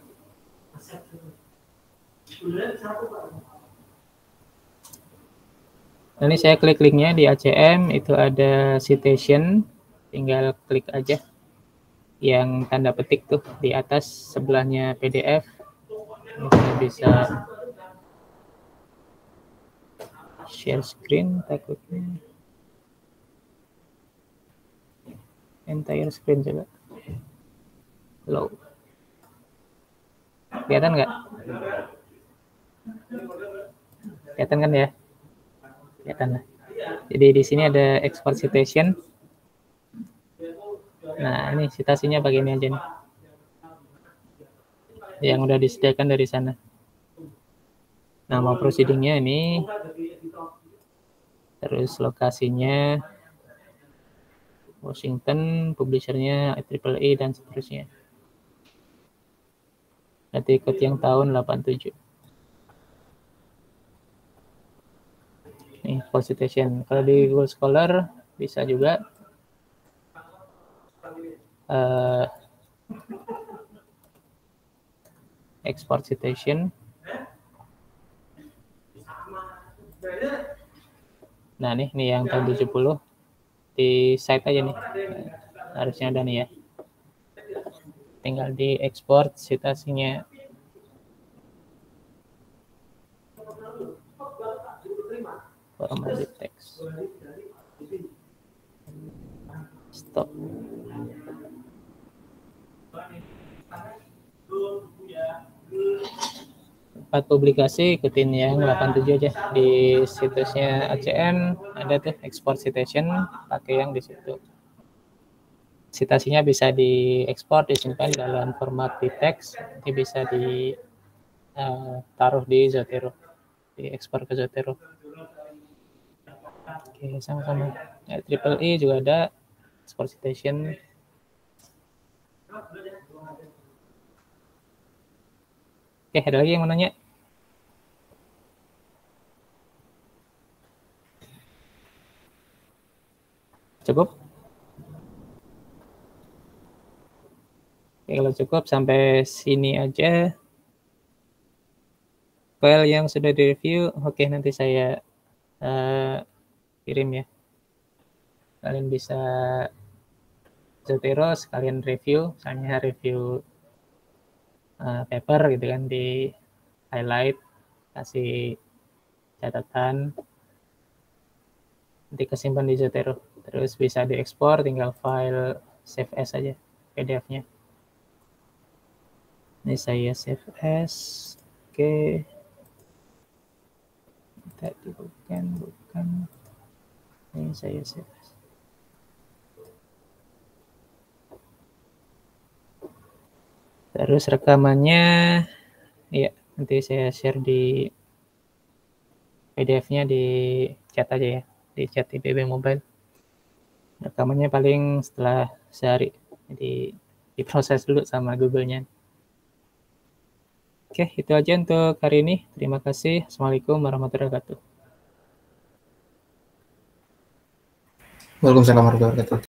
Nah, ini saya klik linknya di A C M, itu ada citation, tinggal klik aja yang tanda petik tuh di atas sebelahnya P D F. Ini bisa share screen takutnya. Entire screen coba. Low. Kelihatan nggak? Kelihatan kan ya? Kelihatan lah. Jadi di sini ada export citation. Nah, ini citasinya bagian aja nih. Yang udah disediakan dari sana. Nama proceedingnya ini. Terus lokasinya Washington, publishernya Triple A dan seterusnya. Nanti ikut yang tahun delapan tujuh. Nih, full citation. Kalau di Google Scholar bisa juga. Uh, export citation. Nah, nih, nih yang tahun tujuh puluh. Di site aja nih. harusnya ada nih ya. Tinggal diekspor citasinya. Format teks. Stop. Tempat publikasi ikutin yang delapan puluh tujuh aja. Di situsnya A C M ada tuh export citation, pakai yang di situ. Citasinya bisa diekspor, disimpan dalam format di teks, nanti bisa ditaruh uh, di Zotero, diekspor ke Zotero. Oke, sama-sama. Ya, Triple E juga ada export citation. Oke, ada lagi yang mau nanya? Cukup? Oke, kalau cukup sampai sini aja. File yang sudah direview, oke nanti saya uh, kirim ya. Kalian bisa Zotero sekalian review, misalnya review uh, paper gitu kan, di highlight, kasih catatan, nanti kesimpan di Zotero. Terus bisa diekspor, tinggal file save as aja P D F-nya. Ini saya save as, oke. Tadi bukan, bukan. Ini saya save as. Terus rekamannya, ya nanti saya share di P D F-nya di chat aja ya, di chat I P B Mobile. Rekamannya paling setelah sehari, jadi diproses dulu sama Google-nya. Oke, itu aja untuk hari ini. Terima kasih. Assalamualaikum warahmatullahi wabarakatuh. Waalaikumsalam warahmatullahi wabarakatuh.